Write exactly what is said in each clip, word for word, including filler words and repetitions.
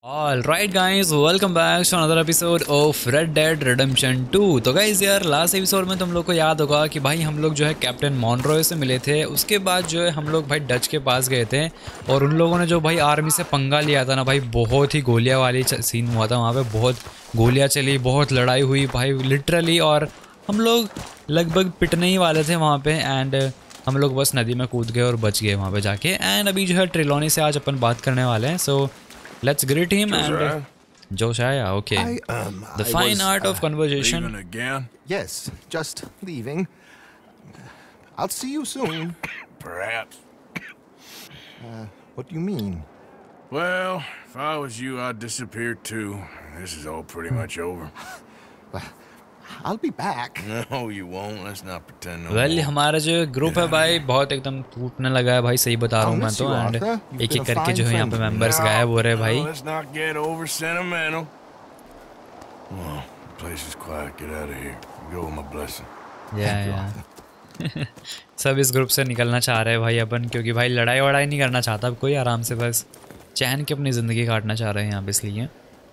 All right guys, welcome back to another episode of Red Dead Redemption two. तो guys यार last episode में तुम लोग को याद होगा कि भाई हम लोग जो है कैप्टन मॉनरॉय से मिले थे। उसके बाद जो है हम लोग भाई डच के पास गए थे और उन लोगों ने जो भाई आर्मी से पंगा लिया था ना भाई, बहुत ही गोलियां वाली सीन हुआ था वहाँ पे। बहुत गोलियां चली, बहुत लड़ाई हुई भाई लिटरली, और हम लोग लगभग पिटने ही वाले थे वहाँ पे। एंड हम लोग बस नदी में कूद गए और बच गए वहाँ पे जाके। एंड अभी जो है ट्रिलोनी से आज अपन बात करने वाले हैं। सो let's greet him. Josiah. And Josiah, okay. I, um, the I fine was, art uh, of conversation. Leaving again? Yes, just leaving. I'll see you soon. Perhaps. Uh, what do you mean? Well, if I was you, I'd disappear too. This is all pretty much over. Well, I'll be back. No, you won't. Let's not pretend no well, हमारा जो group है भाई बहुत एकदम टूटने लगा है भाई, सही बता रहा हूँ मैं तो। एंड एक एक करके जो है यहाँ पे मेंबर्स गायब हो रहे हैं भाई। Let's not get over sentimental. Well, the place is quiet. Get out of here. Go with my blessing. Yeah, yeah. सब इस ग्रुप से निकलना चाह रहे हैं भाई अपन, क्योंकि भाई लड़ाई वड़ाई नहीं करना चाहता कोई, आराम से बस चैन की अपनी जिंदगी काटना चाह रहे हैं यहाँ पे, इसलिए।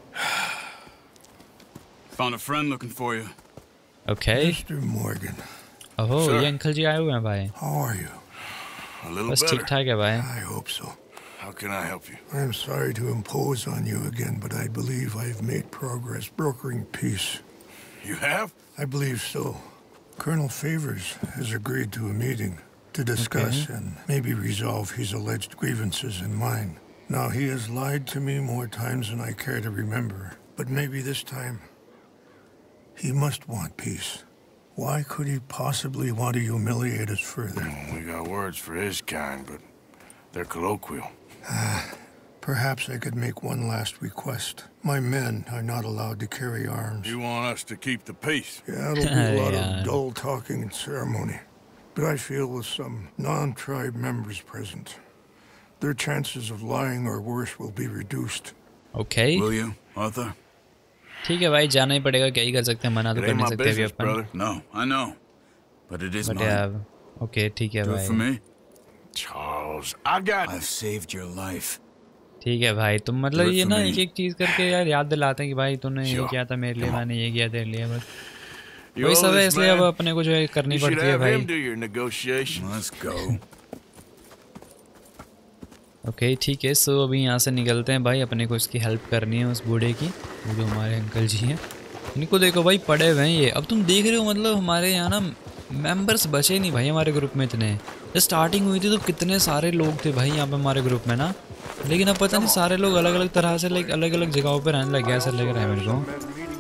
Found a friend looking for you. Okay. Mister Morgan. Oh, ये अंकल जी आए हुए हैं भाई। How are you? A little बस better. ठीक ठाक है भाई। I hope so. How can I help you? I'm sorry to impose on you again, but I believe I've made progress brokering peace. You have? I believe so. Colonel Favors has agreed to a meeting to discuss okay. and maybe resolve his alleged grievances and mine. Now, he has lied to me more times than I care to remember, but maybe this time he must want peace. Why could he possibly want to humiliate us further? We got words for his kind, but they're colloquial. Perhaps I could make one last request. My men are not allowed to carry arms. You want us to keep the peace? Yeah, it'll be a lot of dull talking and ceremony. But I feel with some non-tribe members present, their chances of lying or worse will be reduced. Okay. Will you, Arthur? ठीक है भाई, जाना ही पड़ेगा, क्या ही कर सकते हैं, मना तो कर नहीं सकते अभी अपन। No, I know, but it is mine. Okay, ठीक है भाई। Do it for me, Charles. I got. I've saved your life. ठीक है भाई, तुम मतलब ये ना एक एक चीज करके यार याद दिलाते हैं कि भाई तूने ये किया था मेरे लिए, मैंने ये किया तेरे लिए, बस वही सब है, इसलिए अब अपने को जो है करनी पड़ती है भाई। Let's go. ओके okay, ठीक है। सो अभी यहाँ से निकलते हैं भाई, अपने को इसकी हेल्प करनी है उस बूढ़े की, वो जो हमारे अंकल जी हैं। इनको देखो भाई पड़े हुए हैं ये। अब तुम देख रहे हो मतलब हमारे यहाँ ना मेंबर्स बचे नहीं भाई हमारे ग्रुप में इतने। जब स्टार्टिंग हुई थी तो कितने सारे लोग थे भाई यहाँ पे हमारे ग्रुप में ना, लेकिन अब पता नहीं सारे लोग अलग अलग तरह से लाइक अलग अलग जगहों पर रहने लग गया, ऐसा लग रहा है मेरे को।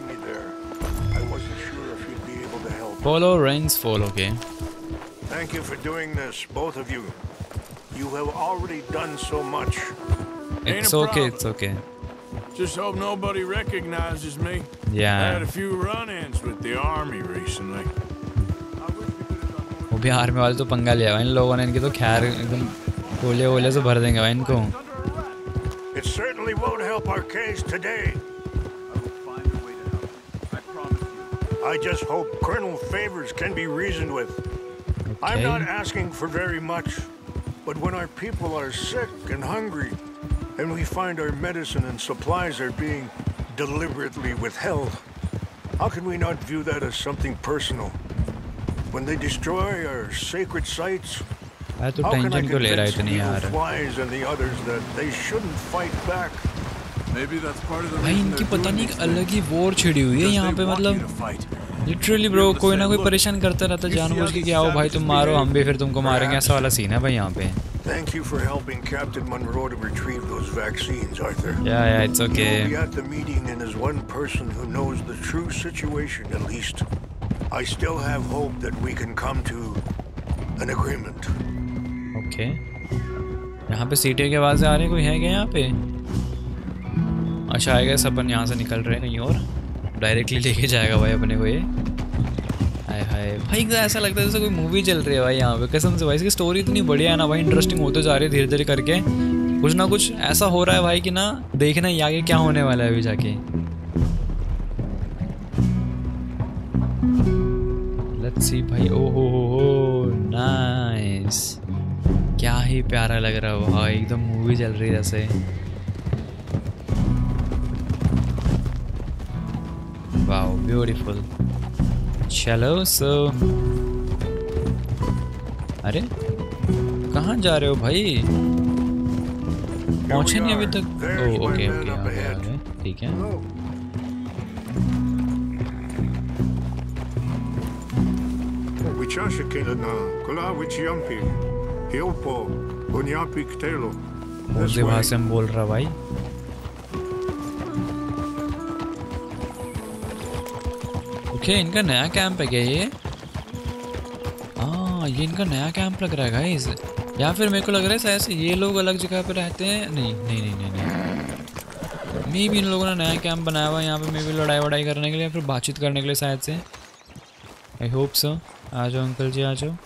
फॉलो रेंज फॉलो के। Thank you for doing this, both of you. You have already done so much. It's okay, it's okay. Just hope nobody recognizes me. Yeah. I had a few run-ins with the army recently. वो भी army वाले तो पंगा लिया इन लोगों ने, इनकी तो खैर एकदम गोले वोले से भर देंगे भाई इनको। It certainly won't help our case today. I will find a way to help. I promise you. I just hope Colonel Favors can be reasoned with. Okay. I'm not asking for very much. But when our people are sick and hungry, and we find our medicine and supplies are being deliberately withheld, how can we not view that as something personal? When they destroy our sacred sites, how can I convince the flies and the others that they shouldn't fight back? Maybe that's part of the भाई इनकी पता नहीं अलग ही war छिड़ी हुई है यहाँ पे, मतलब लिटरली ब्रो कोई ना कोई परेशान करता रहता है जानबूझ के कि आओ भाई तुम मारो, हम भी फिर तुमको मारेंगे, ऐसा वाला सीन है भाई यहाँ पे। Thank you for helping Captain Monroe to retrieve those vaccines, Arthur. Yeah, yeah, it's okay. He will be at the meeting and is one person who knows the true situation at least. I still have hope that we can come to an agreement. Okay. यहाँ पे सीटे की आवाज़ें आ रही, कोई है क्या यहाँ पे? अच्छा आएगा, सब अपन यहाँ से निकल रहे हैं कहीं और, डायरेक्टली लेके जाएगा भाई अपने को ये। हाय हाय भाई, ऐसा लगता है जैसे कोई मूवी चल रही है भाई यहाँ पे, कसम से भाई। इसकी स्टोरी इतनी बढ़िया है ना भाई, इंटरेस्टिंग होते जा रही है धीरे धीरे करके, कुछ ना कुछ ऐसा हो रहा है भाई कि ना देखना ही आगे क्या होने वाला है अभी जाके। लेट्स सी भाई। ओ हो हो नाइस, क्या ही प्यारा लग रहा है भाई, एकदम मूवी चल रही है जैसे। Wow beautiful. चलो सो अरे कहाँ जा रहे हो भाई? पहुंचे नहीं अभी तक? ओह ओके ओके आ गए आ गए, ठीक है। कौन सी भाषा में बोल रहा भाई? ओके इनका नया कैंप है क्या ये? हाँ ये इनका नया कैंप लग रहा है गाइस, या फिर मेरे को लग रहा है शायद से ये लोग अलग जगह पे रहते हैं। नहीं नहीं नहीं नहीं नहीं मे भी इन लोगों ने नया कैंप बनाया हुआ है यहाँ पे, मे भी लड़ाई वड़ाई करने के लिए या फिर बातचीत करने के लिए शायद से। I hope so. आ जाओ अंकल जी आ जाओ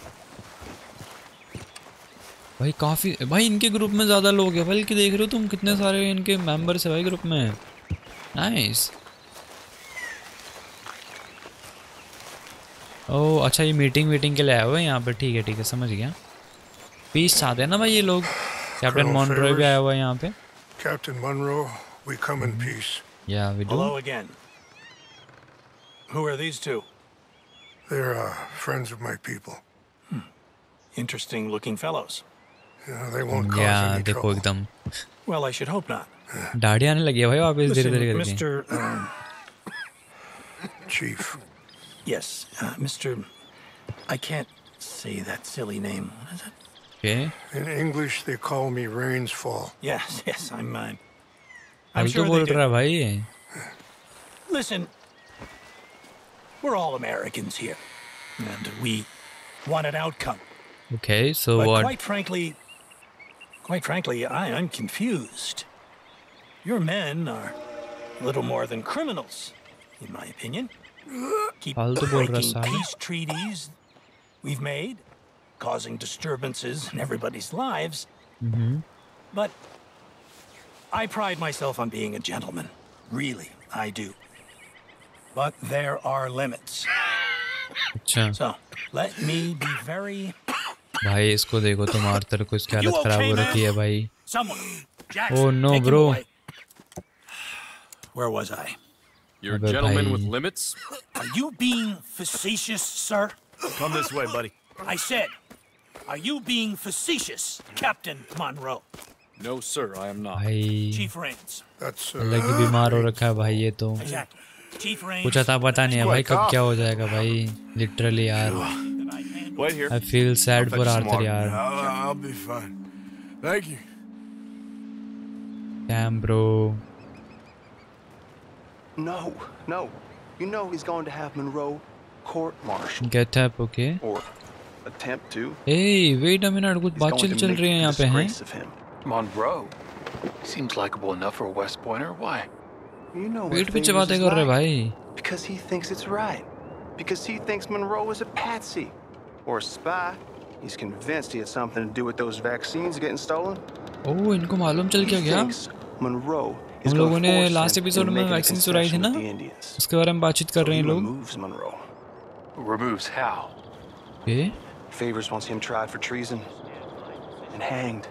भाई। काफ़ी भाई इनके ग्रुप में ज़्यादा लोग हैं बल्कि देख रहे हो तुम कितने सारे इनके मेंबर्स है भाई ग्रुप में। नाइस। ओह अच्छा ये मीटिंग वीटिंग के लिए आया हुआ है यहाँ पे, ठीक है ठीक है समझ गया। पीस चाहते हैं ना भाई ये लोग। कैप्टन मॉनरो भी आया हुआ है यहाँ पे। Captain Monroe, we come in peace. Yeah, we do. Hello again. Who are these two? They're uh, friends of my people. Hmm. Interesting looking fellows. Yeah, they won't cause Yeah, any देखो trouble. एकदम Well, I should hope not. दाढ़ी आने लगी है भाई वापस धीरे Listen, धीरे करके। Mister Um, Chief. yes, uh, Mister I can't say that silly name. What is it? Okay. In English, they call me Rainsfall. Yes, yes, I'm mine. I'm फालतू sure बोल they रहा do. है भाई ये। Listen, we're all Americans here, and we want an outcome. Okay, so But what? quite frankly, quite frankly, I am confused. Your men are a little more than criminals, in my opinion. Keep फालतू बोल रहा breaking साला। peace treaties we've made, causing disturbances in everybody's lives. Mm-hmm. But I pride myself on being a gentleman. Really, I do. But there are limits. अच्छा So, let me be very... भाई इसको देखो तुम Arthur को, इसकी You हालत खराब okay, हो man? रखी है भाई। Someone. Jackson, Oh no take him bro। away. Where was I? You're a अबे gentleman भाई। with limits? Are you being facetious, sir? Come this way, buddy. I said, are you being facetious, Captain Monroe? No, sir, I am not. भाई Chief Rains. That's uh, अलग ही बीमार हो रखा है भाई ये तो। Exactly. Chief Rains. कुछ अता पता नहीं है भाई कब क्या हो जाएगा भाई, लिटरली यार। Wait here. I feel sad Fetch for some Arthur water. यार। I'll, I'll be fine. Thank you. Damn bro. No, no. You know he's going to have Monroe court-martialed. Get up okay. Or attempt to. A wait a minute, कुछ He's going बातचीत to चल make रही है a यहाँ पे हैं। disgrace of him. Monroe seems likable enough for a West Pointer. Why? You know what पीठ पीछे Favors बातें is कर रहे like. भाई। Because he thinks it's right. Because he thinks Monroe is a patsy. Or a spy. He's convinced he had something to do with those vaccines getting stolen. ओह इनको मालूम चल क्या He गया? thinks Monroe is उन going लोगों to ने force last him episode into में making a vaccine चुराई थी concession ना, with the Indians. उसके बारे में बातचीत कर So रहे he हैं लोग। removes Monroe. Removes how? Okay Favors wants him tried for treason and hanged.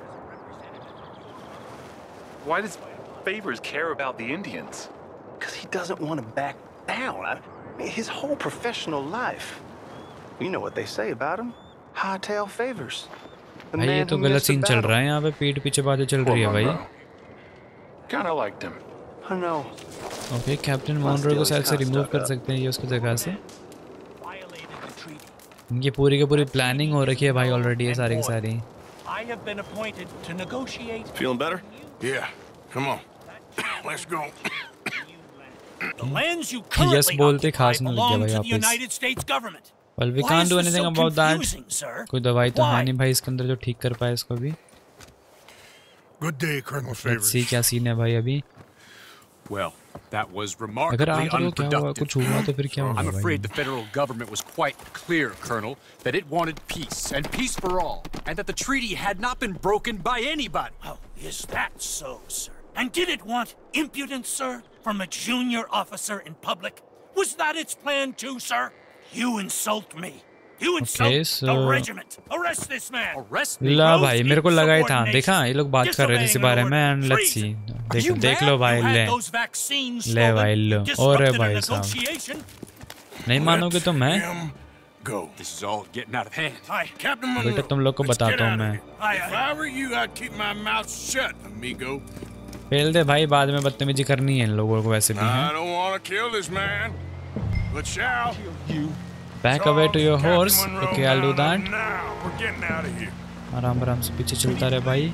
Why does Favors care about the Indians? Because he doesn't want to back down. I mean, his whole professional life. You know what they say about him. Hightail Favors. The भाई ये man तो who गलत missed the scene चल battle. रहा है यहाँ पे, पीठ पीछे बातें चल Poor रही है भाई। Monroe. Kinda liked him. I know. Okay captain Monroe को शायद से रिमूव कर सकते हैं ये उसकी जगह से। Violated the treaty. इनकी पूरी की पूरी प्लानिंग हो रखी है भाई ऑलरेडी, ये सारी की सारी। I have been appointed to negotiate. Feeling better? Yeah. Come on. Let's go. The lands you currently Yes, बोलते occupy खास नहीं लग गया belong भाई to the वापस। United States government. Well, we Why can't is do this anything so about that. confusing, sir? कोई दवाई तो है Why? नहीं भाई इसके अंदर जो ठीक कर पाए इसको भी। Good day, Colonel let's Favors. See क्या सीन है भाई अभी। Well, that was अगर remarkably आंसर को क्या हुआ, unproductive. कुछ हुआ तो फिर क्या I'm होगा afraid the भाई? federal government was quite clear, Colonel, that it wanted peace, and peace for all, and that the treaty had not been broken by anybody. Oh, is that so, sir? And did it want impudence, sir, from a junior officer in public? Was that its plan too, sir? You insult me. Okay, so Arrest ला भाई मेरे को लगा ही था, देखा ये लोग बात कर रहे थे इसी बारे में एंड लेट्स सी। देख देख लो भाई, ले ले भाई लो। और भाई साहब नहीं मानोगे तो मैं Go. This is all getting out of hand. Hi, Captain Monroe. बेटा तुम लोग को Let's get बताता हूँ out of मैं। here. If I were you, I'd keep my mouth shut, amigo. Fail दे भाई, बाद में बदतमीजी करनी है इन लोगों को वैसे भी I है। don't want to kill this man, but shall. Back away to your Captain horse. Monroe, Okay, I'll do now, that. now, we're getting out of here. आराम आराम से पीछे चलता रहे भाई।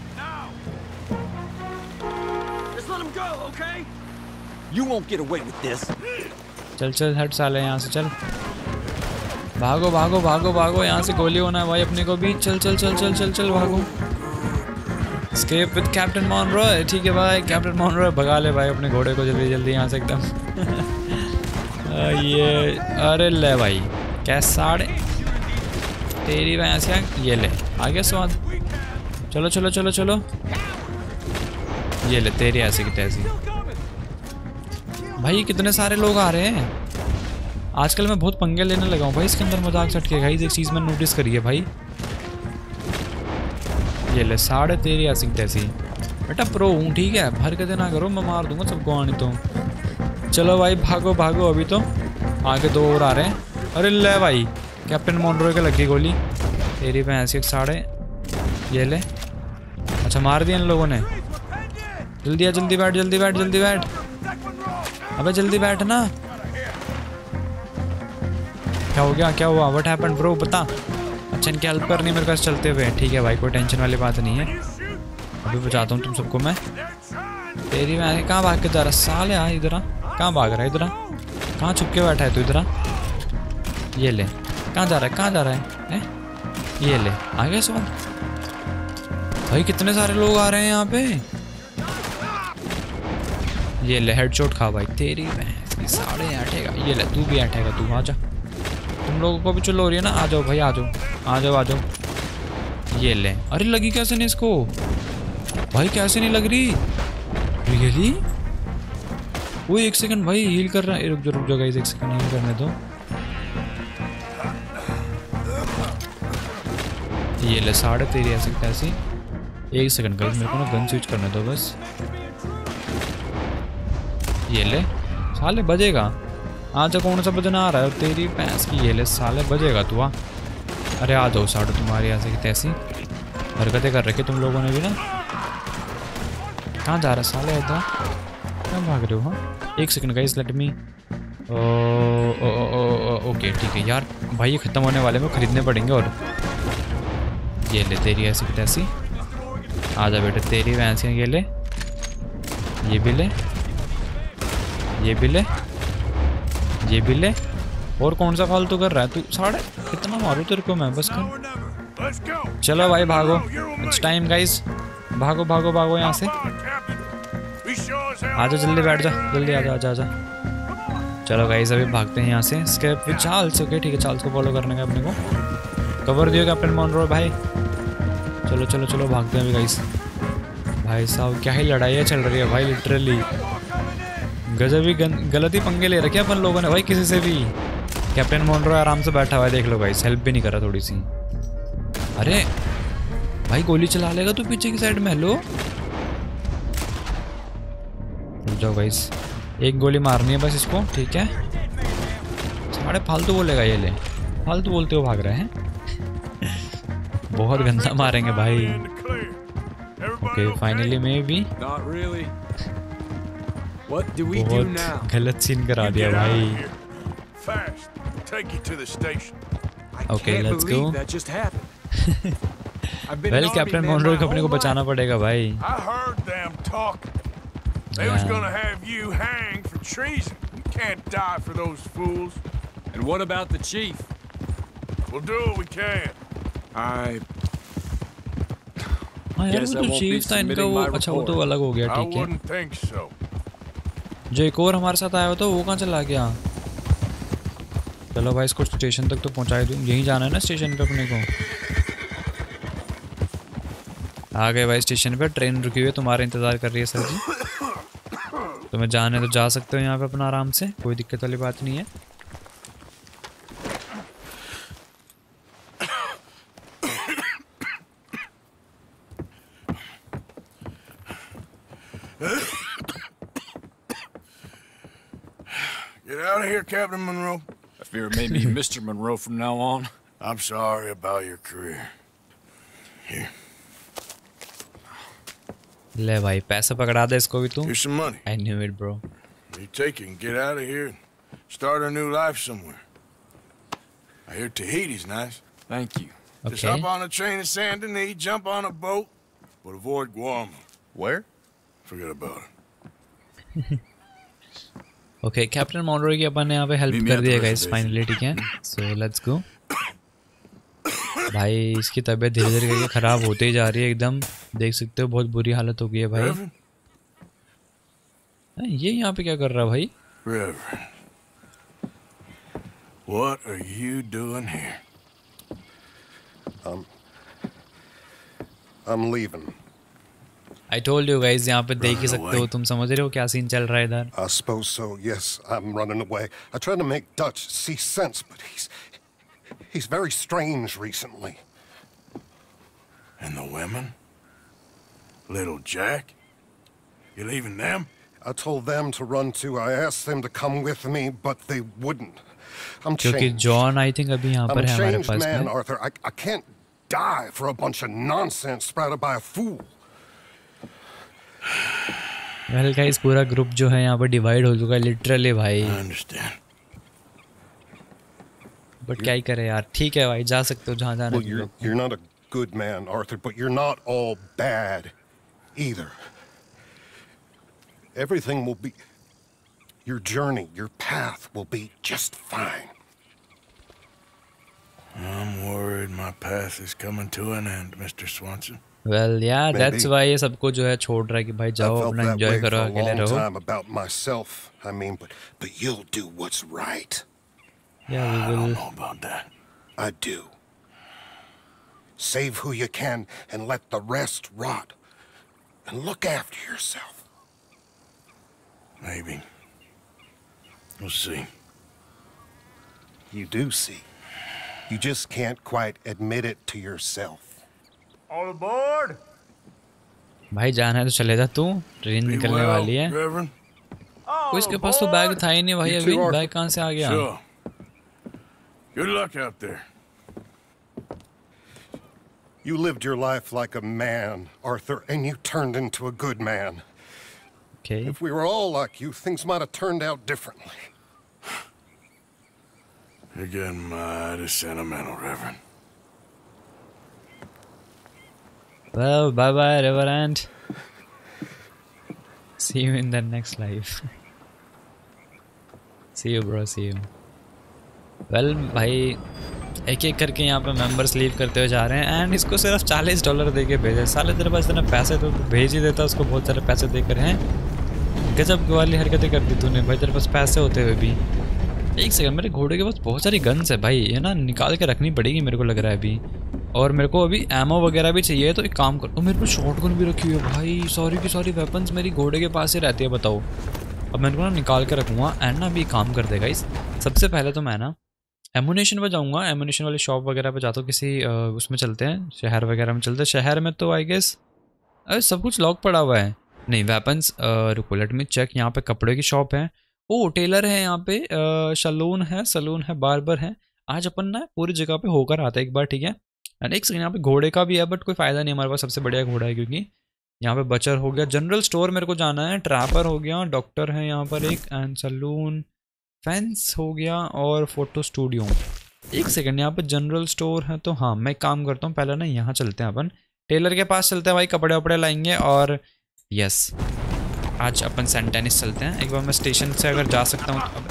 Just let him go, okay? You won't get away with this. चल चल हट साले यहाँ से, चल भागो भागो भागो भागो, यहाँ से गोली होना है भाई अपने को भी। चल चल चल चल चल चल भागो। Escape with Captain Monroe। ठीक है भाई, कैप्टन मॉनरॉय भगा ले भाई अपने घोड़े को जल्दी जल्दी यहाँ से एकदम। ये अरे ले भाई क्या साढ़े तेरी भैंस क्या, ये ले आगे स्वाद। चलो चलो चलो चलो, ये ले तेरी ऐसे की तैसी। भाई कितने सारे लोग आ रहे हैं आजकल, मैं बहुत पंगे लेने लगा हूँ भाई इसके अंदर मजाक सट के। गाइस एक चीज़ मैंने नोटिस करी है भाई, ये ले साढ़े तेरी ऐसी तैसी। बेटा प्रो हूँ ठीक है, भर के देना करो, मैं मार दूंगा सबको आने तो। चलो भाई भागो भागो, अभी तो आगे दो और आ रहे हैं। अरे ले भाई कैप्टन मॉनरॉय के लगी गोली, तेरी भैंस एक साढ़े। ये ले, अच्छा मार दिया इन लोगों ने। जल्दी आ, जल्दी बैठ जल्दी बैठ जल्दी बैठ, अबे जल्दी बैठ ना। क्या हो गया, क्या हुआ, व्हाट हैपेंड ब्रो बता। अच्छा इनकी हेल्प करनी है मेरे पास चलते हुए, ठीक है भाई कोई टेंशन वाली बात नहीं है, अभी बचाता हूँ तुम सबको मैं। तेरी मैं कहाँ भाग के जा रहा साले, आ इधर आ, कहाँ भाग रहा है इधर आ, कहाँ छुप के बैठा है तू इधर आ। ये ले, कहाँ जा रहा है कहाँ जा रहा है, है? ये ले आ गया स्वाद। भाई कितने सारे लोग आ रहे हैं यहाँ पे। ये ले हेडशॉट खा भाई, तेरी भैंस की साढ़े ऐठेगा। ये ले तू भी ऐठेगा, तू आ जा, तुम लोगों को भी चलो हो रही है ना, आ जाओ भाई आ जाओ आ जाओ आ जाओ। ये ले, अरे लगी कैसे नहीं इसको भाई, कैसे नहीं लग रही रियली। वो एक सेकंड भाई हील कर रहा है, रुक जाओ रुक जाओ गाइस एक सेकंड हील करने दो। ये ले साढ़े तेरी ऐसे कैसी, एक सेकंड गाइस मेरे को ना गन स्विच करने दो बस। ये ले साले बजेगा, आज कौन सा बजना आ रहा है तेरी भैंस की। ये ले साले बजेगा तू आ। अरे आ जाओ साढ़े, तुम्हारी ऐसे की तैसी हरकतें कर रखी तुम लोगों ने भी ना। कहाँ जा रहा साले, इधर क्या भाग रहे हो। हाँ एक second guys let me, okay ठीक है यार भाई, ये ख़त्म होने वाले में ख़रीदने पड़ेंगे। और ये ले तेरी ऐसी की तैसी, आ जा बेटे तेरी भैंस। ये ले, ये भी ले, ये भी ले, ये भी ले। और कौन सा फालतू कर रहा है तू साढ़े, कितना मारूं तेरे को मैं बस कर। चलो भाई भागो, इट्स टाइम गाइस, भागो भागो भागो यहाँ से। आजा जल्दी बैठ जा, जल्दी आजा आजा आजा। चलो गाइस अभी भागते हैं यहाँ से। स्केप विद चार्ल्स, ओके ठीक है चार्ल्स को फॉलो करने का अपने को। कवर दियो कैप्टन मॉनरॉय भाई। चलो चलो चलो भागते हैं अभी गाइस। भाई साहब क्या ही लड़ाइयाँ चल रही है भाई, लिटरली गजब ही गलती पंगे ले रखे अपन लोगों ने भाई किसी से भी। कैप्टन मॉनरॉय आराम से बैठा हुआ है देख लो गाइस, हेल्प भी नहीं कर रहा थोड़ी सी। अरे भाई गोली चला लेगा तू पीछे की साइड में। हेलो रुक जाओ गाइस, एक गोली मारनी है बस इसको, ठीक है। साढ़े फालतू बोलेगा ये ले, फालतू बोलते हो भाग रहे हैं। बहुत गंदा मारेंगे भाई। ओके फाइनली मे भी बहुत गलत सीन करा दिया भाई। Okay let's go. Well captain Monroe को अपने को बचाना पड़ेगा भाई। They was gonna have you hanged for treason. You can't die for those fools. And what about the chief? We'll do what we can. I हाँ यार वो तो चीफ था इनका, वो अच्छा वो तो अलग हो गया I ठीक है। wouldn't think so. जो एक और हमारे साथ आया हुआ था वो कहाँ चला गया। चलो भाई इसको स्टेशन तक तो पहुँचा दूँ, यहीं जाना है ना स्टेशन पे अपने को। आ गए भाई स्टेशन पे, ट्रेन रुकी हुई है तुम्हारा इंतज़ार कर रही है सर जी। तुम्हें जाने तो जा सकते हो यहाँ पे अपना आराम से, कोई दिक्कत वाली बात नहीं है। Get out of here, Captain Monroe. I fear it may be Mister Monroe from now on. I'm sorry about your career. Here. ले भाई पैसा पकड़ा दे इसको भी तू. Here's some money. I knew it, bro. You take it and get out of here and start a new life somewhere. I hear Tahiti's nice. Thank you. Just Okay. hop on a train to Saint Denis, jump on a boat, but avoid Guam. Where? Forget about it. Okay, captain Monroe की अपन ने यहाँ पे help कर दिया guys finally. ठीक है, so let's go. भाई इसकी तबीयत धीरे धीरे करके खराब होते ही जा रही है एकदम. देख सकते हो बहुत बुरी हालत हो गई है भाई. Reverend? ये यहाँ पे क्या कर रहा है भाई? Reverend. What are you doing here? Um, I'm leaving. I told you guys, यहाँ पे देख ही सकते हो, तुम समझ रहे हो क्या सीन चल रहा है इधर. I suppose so, yes. I'm running away. I tried to make Dutch see sense, but he's... he's very strange recently. And the women? Little Jack? You leaving them? I told them to run too. I asked them to come with me, but they wouldn't. I'm क्योंकि changed. John I think अभी यहाँ I'm पर a है हमारे changed पास man, में. Arthur. I, I can't die for a bunch of nonsense sprouted by a fool. Well guys पूरा group जो है यहाँ पर डिवाइड हो चुका है लिटरली भाई. I understand. बट क्या ही करे यार. ठीक है भाई, जा सकते हो जहाँ जाना Well, you're, है. you're not a good man, Arthur, but you're not all bad either. Everything will be... your journey, your path will be just fine. I'm worried my path is coming to an end, Mister Swanson. Well yeah that's Maybe. Why ये सबको जो है छोड़ रहा है कि भाई I जाओ felt अपना that एंजॉय way for करो, a अकेले long रहो. time about myself. I mean, but but you'll do what's right. Yeah we I don't will. know about that. I do. Save who you can and let the rest rot. And look after yourself. Maybe. We'll see. You do see. You just can't quite admit it to yourself. All aboard? भाई जाना है तो चले जा तू. Train Be निकलने well, वाली है. Reverend. ओ, इसके पास तो बैग था ही नहीं भाई. You अभी too, Arthur. बैग कहाँ से आ गया? Sure. Good luck out there. You lived your life like a man, Arthur, and you turned into a good man. Okay. If we were all like you, things might have turned out differently. You're getting mighty sentimental, Reverend. Well, bye bye, Reverend. See you in the next life. See you, bro. See you. Well, भाई एक एक करके यहाँ पे members leave करते हुए जा रहे हैं एंड इसको सिर्फ चालीस डॉलर दे के भेजे. साले तेरे पास इतने पैसे तो भेज ही देता उसको बहुत सारे पैसे देकर. हैं गजब वाली हरकतें कर दी तूने भाई. तेरे पास पैसे होते हुए भी. एक सेकंड, मेरे घोड़े के पास बहुत सारी गन्स है भाई. ये ना निकाल के रखनी पड़ेगी मेरे को लग रहा है अभी. और मेरे को अभी एमो वगैरह भी चाहिए. तो एक काम कर, तो मेरे को शॉटगन भी रखी हुई है भाई. सॉरी की सॉरी वेपन्स मेरी घोड़े के पास ही रहती है. बताओ अब मेरे को ना निकाल के रखूँगा एंड ना अभी काम कर देगा इस. सबसे पहले तो मैं ना एमुनेशन पर जाऊँगा. एमुनेशन वाली शॉप वगैरह पे जाता हूँ. किसी आ, उसमें चलते हैं, शहर वगैरह में चलते हैं. शहर में तो आई गेस अरे सब कुछ लॉक पड़ा हुआ है. नहीं वेपन्स रुको लेट मी चेक. यहाँ पे कपड़े की शॉप है. ओ टेलर है यहाँ पे. सलून है, सलून है, बार्बर है. आज अपन ना पूरी जगह पे होकर आता है एक बार. ठीक है. एंड एक सेकंड, यहाँ पे घोड़े का भी है बट कोई फ़ायदा नहीं. हमारे पास सबसे बढ़िया घोड़ा है क्योंकि यहाँ पे बचर हो गया. जनरल स्टोर मेरे को जाना है. ट्रैपर हो गया. डॉक्टर है यहाँ पर एक. एंड सलून, फेंस हो गया और फोटो स्टूडियो. एक सेकंड, यहाँ पे जनरल स्टोर है. तो हाँ मैं काम करता हूँ पहले ना यहाँ चलते हैं अपन. टेलर के पास चलते हैं भाई. कपड़े वपड़े लाएंगे. और यस आज अपन सेंट डेनिस चलते हैं. एक बार मैं स्टेशन से अगर जा सकता हूँ.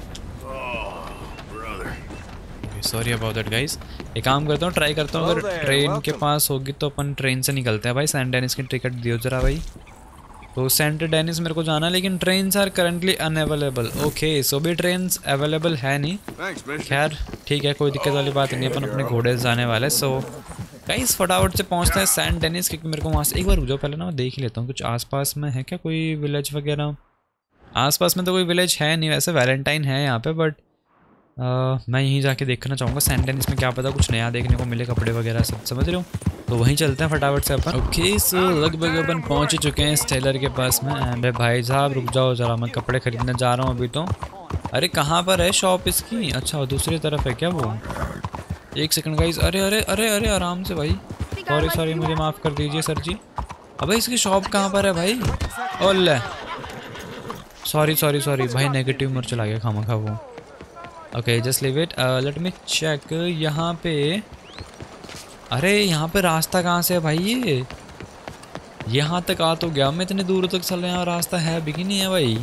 Sorry about that guys. एक काम करता हूँ, ट्राई करता हूँ अगर ट्रेन के पास होगी तो अपन ट्रेन से निकलते हैं भाई. सेंट डेनिस की टिकट दियो जरा भाई. तो सेंट डेनिस मेरे को जाना है लेकिन trains are currently unavailable. Okay so भी ट्रेन्स अवेलेबल है नहीं. खैर ठीक है, कोई दिक्कत वाली बात नहीं. अपन अपने घोड़े से जाने वाले. सो गाइस फटाफट से पहुंचते हैं सेंट डेनिस क्योंकि मेरे को वहाँ से एक बार रुक जाओ पहले ना मैं देख ही लेता हूँ कुछ आसपास में है क्या कोई विलेज वगैरह. आसपास में तो कोई विलेज है नहीं वैसे. वैलेंटाइन है यहाँ पे बट मैं यहीं जाके देखना चाहूँगा. सेंट डेनिस में क्या पता कुछ नया देखने को मिले. कपड़े वगैरह सब समझ रहे हो. तो वहीं चलते हैं फटाफट से अपन। ओके सो लगभग अपन पहुंच चुके हैं इस टेलर के पास में। एंड भाई साहब रुक जाओ जरा, मैं कपड़े खरीदने जा रहा हूँ अभी तो। अरे कहाँ पर है शॉप इसकी? अच्छा दूसरी तरफ है क्या वो? एक सेकंड गाइस। अरे अरे अरे अरे आराम से भाई, सॉरी सॉरी मुझे माफ़ कर दीजिए सर जी। अबे इसकी शॉप कहाँ पर है भाई? ओले सॉरी सॉरी सॉरी भाई, नेगेटिव मोड चला गया खामा खा वो। Okay just leave it, let me check यहाँ पे। अरे यहाँ पे रास्ता कहाँ से है भाई? ये यहाँ तक आ तो गया मैं, इतने दूर तक चल यहाँ रास्ता है भी कि नहीं है भाई?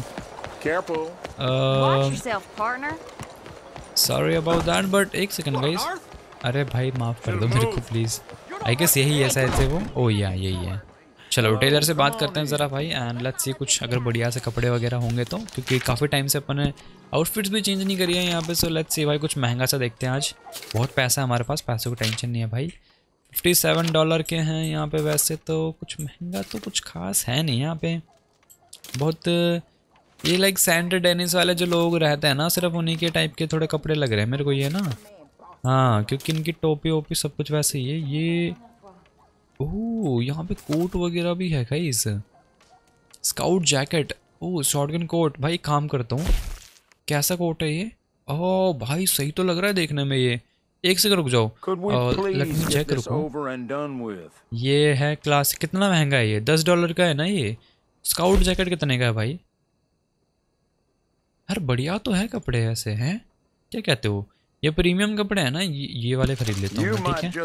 सॉरी अबाउट दैट बट एक सेकंड गाइस। अरे भाई माफ़ कर दो मेरे को प्लीज़। आई गेस यही है शायद से वो। ओ या यही है। चलो टेलर से बात करते हैं ज़रा भाई एंड लेट्स सी कुछ अगर बढ़िया से कपड़े वगैरह होंगे तो, क्योंकि काफ़ी टाइम से अपन ने आउटफिट्स भी चेंज नहीं करी है यहाँ पे। सो लेट्स सी भाई कुछ महंगा सा देखते हैं आज। बहुत पैसा है हमारे पास, पैसे को टेंशन नहीं है भाई। फिफ्टी सेवन डॉलर के हैं यहाँ पे। वैसे तो कुछ महंगा तो कुछ खास है नहीं यहाँ पे। बहुत ये लाइक सेंट डेनिस वाले जो लोग रहते हैं ना, सिर्फ उन्हीं के टाइप के थोड़े कपड़े लग रहे हैं मेरे को ये ना। हाँ क्योंकि इनकी टोपी वोपी सब कुछ वैसे ही है। ये ओह यहाँ पे कोट वगैरह भी है guys. Scout jacket, oh shotgun coat. भाई काम करता हूँ, कैसा कोट है ये? ओह भाई सही तो लग रहा है देखने में ये। एक सेकंड रुक जाओ, लेट मी चेक रुको। ये है क्लास, कितना महंगा है ये? दस डॉलर का है ना ये। स्काउट जैकेट कितने का है भाई? यार बढ़िया तो है कपड़े ऐसे हैं, क्या कहते हो? ये प्रीमियम कपड़े हैं ना, ये, ये वाले खरीद लेता हूँ ठीक है।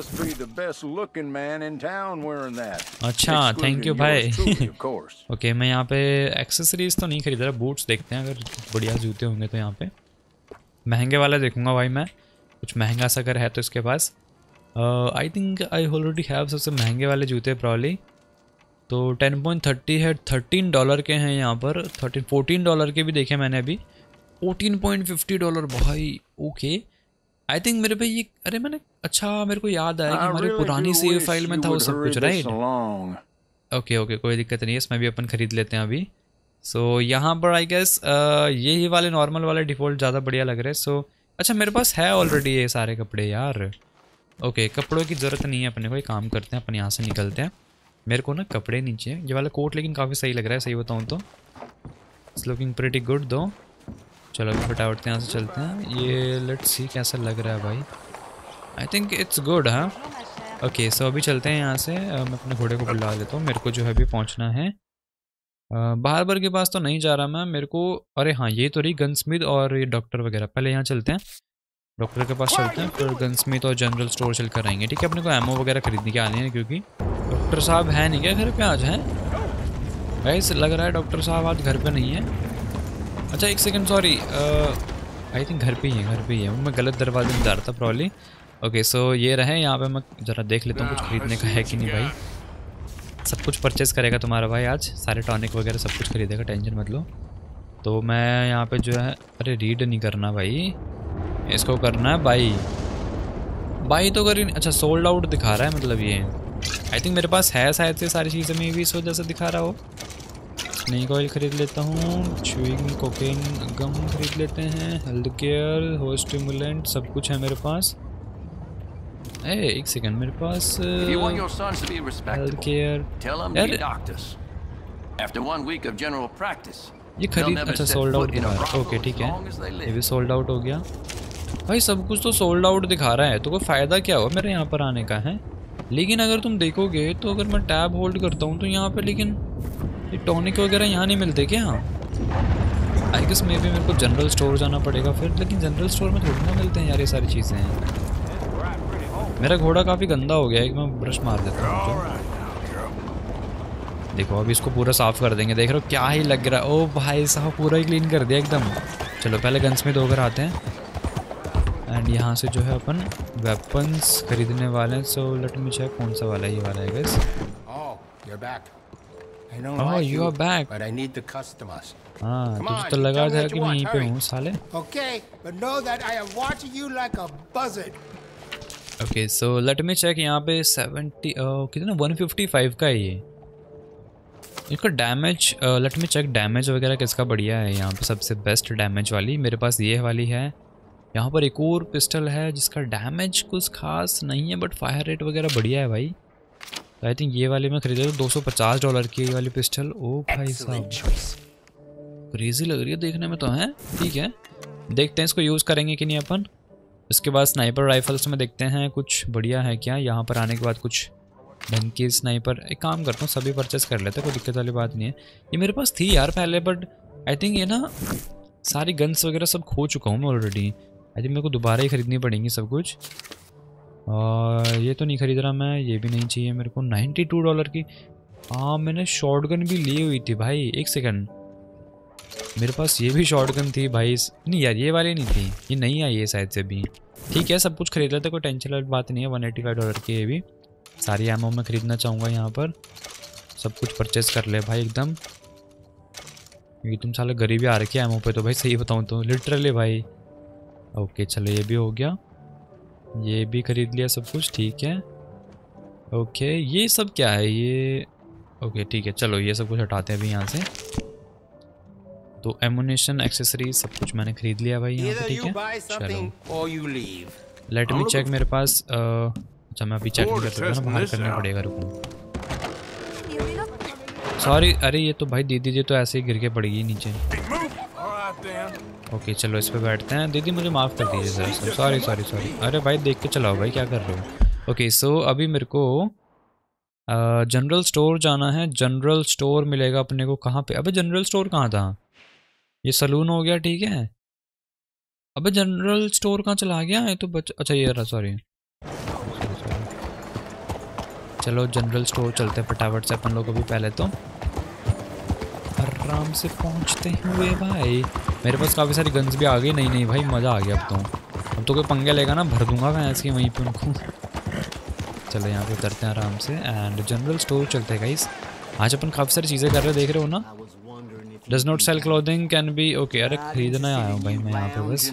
अच्छा थैंक यू भाई। ओके मैं यहाँ पे एक्सेसरीज तो नहीं खरीद रहा, बूट्स देखते हैं अगर बढ़िया जूते होंगे तो। यहाँ पे महंगे वाला देखूंगा भाई मैं, कुछ महंगा सा अगर है तो इसके पास। I think I already have सबसे महंगे वाले जूते प्रॉब्ली। तो टेन पॉइंट थर्टी है, थर्टीन डॉलर के हैं यहाँ पर। थर्टीन फोर्टीन डॉलर के भी देखे मैंने अभी। फोर्टीन पॉइंट फिफ्टी डॉलर भाई। ओके आई थिंक मेरे पे ये, अरे मैंने अच्छा मेरे को याद आया कि हमारी पुरानी सेव फाइल में था वो सब कुछ राइट। ओके ओके कोई दिक्कत नहीं है, इसमें भी अपन खरीद लेते हैं अभी। सो so, यहाँ पर आई गेस यही वाले नॉर्मल वाले डिफ़ॉल्ट ज़्यादा बढ़िया लग रहे हैं। सो so, अच्छा मेरे पास है ऑलरेडी ये सारे कपड़े यार। ओके okay, कपड़ों की ज़रूरत नहीं है अपने को, एक काम करते हैं अपन यहाँ से निकलते हैं। मेरे को ना कपड़े नीचे, ये वाला कोट लेकिन काफ़ी सही लग रहा है सही बताऊँ तो। इट्स लुकिंग प्रीटी गुड दो। चलो अभी फटाफट यहाँ से चलते हैं। ये लेट्स सी कैसा लग रहा है भाई। I think it's good. हाँ ओके सो अभी चलते हैं यहाँ से। मैं अपने घोड़े को बुला लेता हूँ, मेरे को जो है अभी पहुँचना है बाहर बर के पास तो नहीं जा रहा मैं, मेरे को। अरे हाँ ये तो रही गनस्मिथ और ये डॉक्टर वगैरह। पहले यहाँ चलते हैं, डॉक्टर के पास चलते हैं, फिर गनस्मिथ और जनरल स्टोर चल कर आएंगे ठीक है। अपने को एमओ वगैरह खरीदने के आने हैं, क्योंकि डॉक्टर साहब है नहीं क्या घर पे आज? हैं गाइस लग रहा है डॉक्टर साहब आज घर पे नहीं है। अच्छा एक सेकंड सॉरी, आई थिंक घर पे ही है, घर पे ही है। मैं गलत दरवाजे में जा रहा था प्रॉब्ली। ओके सो ये रहे यहाँ पे, मैं ज़रा देख लेता हूँ कुछ खरीदने का है कि नहीं भाई। सब कुछ परचेज़ करेगा तुम्हारा भाई आज, सारे टॉनिक वगैरह सब कुछ खरीदेगा, टेंशन मत लो। तो मैं यहाँ पे जो है, अरे रीड नहीं करना भाई, इसको करना है बाई। बाई तो कर, अच्छा सोल्ड आउट दिखा रहा है मतलब ये। आई थिंक मेरे पास है शायद से सारी चीज़ें में भी इस वजह से दिखा रहा हो। स्नेक ऑयल खरीद लेता हूँ, च्यूइंग कोकेन गम खरीद लेते हैं, हेल्थ केयर हो स्टिमुलेंट सब कुछ है मेरे पास। ए एक सेकंड मेरे पास हेल्थ केयर यार ये खरीद, अच्छा सोल्ड आउट दिखा रहा है। ओके ठीक है ये भी सोल्ड आउट हो गया भाई। सब कुछ तो सोल्ड आउट दिखा रहा है, तो कोई फ़ायदा क्या हुआ मेरे यहाँ पर आने का है? लेकिन अगर तुम देखोगे तो अगर मैं टैब होल्ड करता हूँ तो यहाँ पे, लेकिन ये टॉनिक वगैरह यहाँ नहीं मिलते क्या? आई गेस मे बी मेरे को जनरल स्टोर जाना पड़ेगा फिर, लेकिन जनरल स्टोर में थोड़ी ना मिलते हैं यार ये सारी चीज़ें। मेरा घोड़ा काफ़ी गंदा हो गया है, मैं ब्रश मार देता हूँ। देखो अभी इसको पूरा साफ़ कर देंगे, देख रहे हो क्या ही लग रहा है। ओ भाई साहब पूरा ही क्लीन कर दिया एकदम। चलो पहले गन्समिथ होकर आते हैं एंड यहाँ से जो है अपन वेपन्स खरीदने वाले हैं। सो लेट मी चेक कौन सा वाला है, ये वाला है guys. Oh, you are back. But I need the customers. हाँ, तुझे तो लगा था कि मैं यहीं पे हूँ साले। Okay, but know that I am watching you like a buzzard. Okay, so let me check यहाँ पे सेवेंटी कितना वन फिफ्टी फाइव का है ये। इसका damage let me check, damage वगैरह किसका बढ़िया है यहाँ पे? सबसे बेस्ट डैमेज वाली मेरे पास ये वाली है। यहाँ पर एक और पिस्टल है जिसका डैमेज कुछ खास नहीं है बट फायर रेट वगैरह बढ़िया है भाई। तो आई थिंक ये वाली मैं खरीदा दो सौ पचास डॉलर की ये वाली पिस्टल। ओ भाई साहब क्रेजी लग रही है देखने में तो है। ठीक है देखते हैं इसको यूज़ करेंगे कि नहीं अपन। इसके बाद स्नाइपर राइफल्स में देखते हैं कुछ बढ़िया है क्या। यहाँ पर आने के बाद कुछ ढंग की स्नाइपर, एक काम करता हूँ सभी परचेस कर लेते हैं, कोई दिक्कत वाली बात नहीं है। ये मेरे पास थी यार पहले, बट आई थिंक ये ना सारी गन्स वगैरह सब खो चुका हूँ मैं ऑलरेडी। आई थिंक मेरे को दोबारा ही ख़रीदनी पड़ेंगी सब कुछ। और ये तो नहीं ख़रीद रहा मैं, ये भी नहीं चाहिए मेरे को। नाइन्टी टू डॉलर की हाँ मैंने शॉटगन भी ली हुई थी भाई। एक सेकंड मेरे पास ये भी शॉटगन थी भाई। नहीं यार ये वाली नहीं थी, ये नहीं आई है शायद से भी। ठीक है सब कुछ खरीद लेते, कोई टेंशन वाली बात नहीं है। वन एटी फाइव डॉलर की ये भी सारी एमओ में ख़रीदना चाहूँगा। यहाँ पर सब कुछ परचेस कर ले भाई एकदम। ये तुम साले गरीबी आ रखी है एमओ पे तो भाई, सही बताऊँ तो लिटरली भाई। ओके चलो ये भी हो गया, ये भी खरीद लिया सब कुछ। ठीक है ओके ये सब क्या है ये। ओके ठीक है चलो ये सब कुछ हटाते हैं अभी यहाँ से। तो एमुनेशन एक्सेसरीज सब कुछ मैंने खरीद लिया भाई यहाँ पे। ठीक है चलो लेट मी चेक मेरे पास। अच्छा मैं अभी चेक नहीं कर सकता ना, बाहर करना पड़ेगा। रुको सॉरी, अरे ये तो भाई दीदी जी तो ऐसे ही गिर के पड़ेगी नीचे। ओके चलो इस पे बैठते हैं। दीदी मुझे माफ़ कर दीजिए सर, सॉरी सॉरी सॉरी। अरे भाई देख के चलाओ भाई, क्या कर रहे हो। ओके सो अभी मेरे को जनरल स्टोर जाना है। जनरल स्टोर मिलेगा अपने को कहाँ पे। अबे जनरल स्टोर कहाँ था, ये सलून हो गया ठीक है। अबे जनरल स्टोर कहाँ चला गया है तो बच। अच्छा ये रहा, सॉरी। चलो जनरल स्टोर चलते हैं फटाफट से अपन लोग। अभी पहले तो आराम से पहुंचते हुए भाई। मेरे पास काफ़ी सारी गन्स भी आ गई। नहीं नहीं भाई मज़ा आ गया अब तो। अब तो कोई पंगे लेगा ना भर दूंगा मैं ऐसे वहीं पे उनको। चलो यहाँ पे उतरते हैं आराम से एंड जनरल स्टोर चलते हैं गाइस। आज अपन काफ़ी सारी चीज़ें कर रहे हैं, देख रहे हो ना। Does not sell clothing can be okay. अरे खरीदना आया हूँ भाई मैं यहाँ पे बस।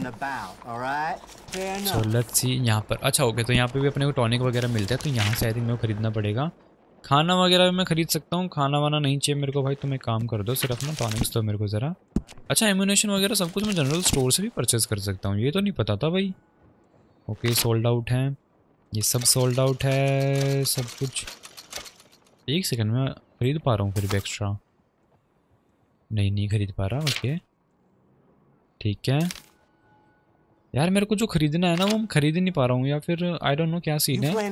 सो लेट्स सी यहाँ पर। अच्छा ओके तो यहाँ पे भी अपने को टॉनिक वगैरह मिलता है, तो यहाँ से आई थिंक मेरे को खरीदना पड़ेगा। खाना वगैरह भी मैं खरीद सकता हूँ, खाना वाना नहीं चाहिए मेरे को भाई। तो मैं काम कर दो सिर्फ ना टॉनिक्स तो मेरे को ज़रा। अच्छा एम्यूनेशन वगैरह सब कुछ मैं जनरल स्टोर से भी परचेज़ कर सकता हूँ, ये तो नहीं पता था भाई। ओके सोल्ड आउट है, ये सब सोल्ड आउट है सब कुछ। एक सेकंड में खरीद पा रहा हूँ फिर भी एक्स्ट्रा। नहीं नहीं खरीद पा रहा। ओके ठीक है यार, मेरे को जो खरीदना है ना वो मैं खरीद ही नहीं पा रहा हूँ, या फिर आई डोंट नो क्या सीन है।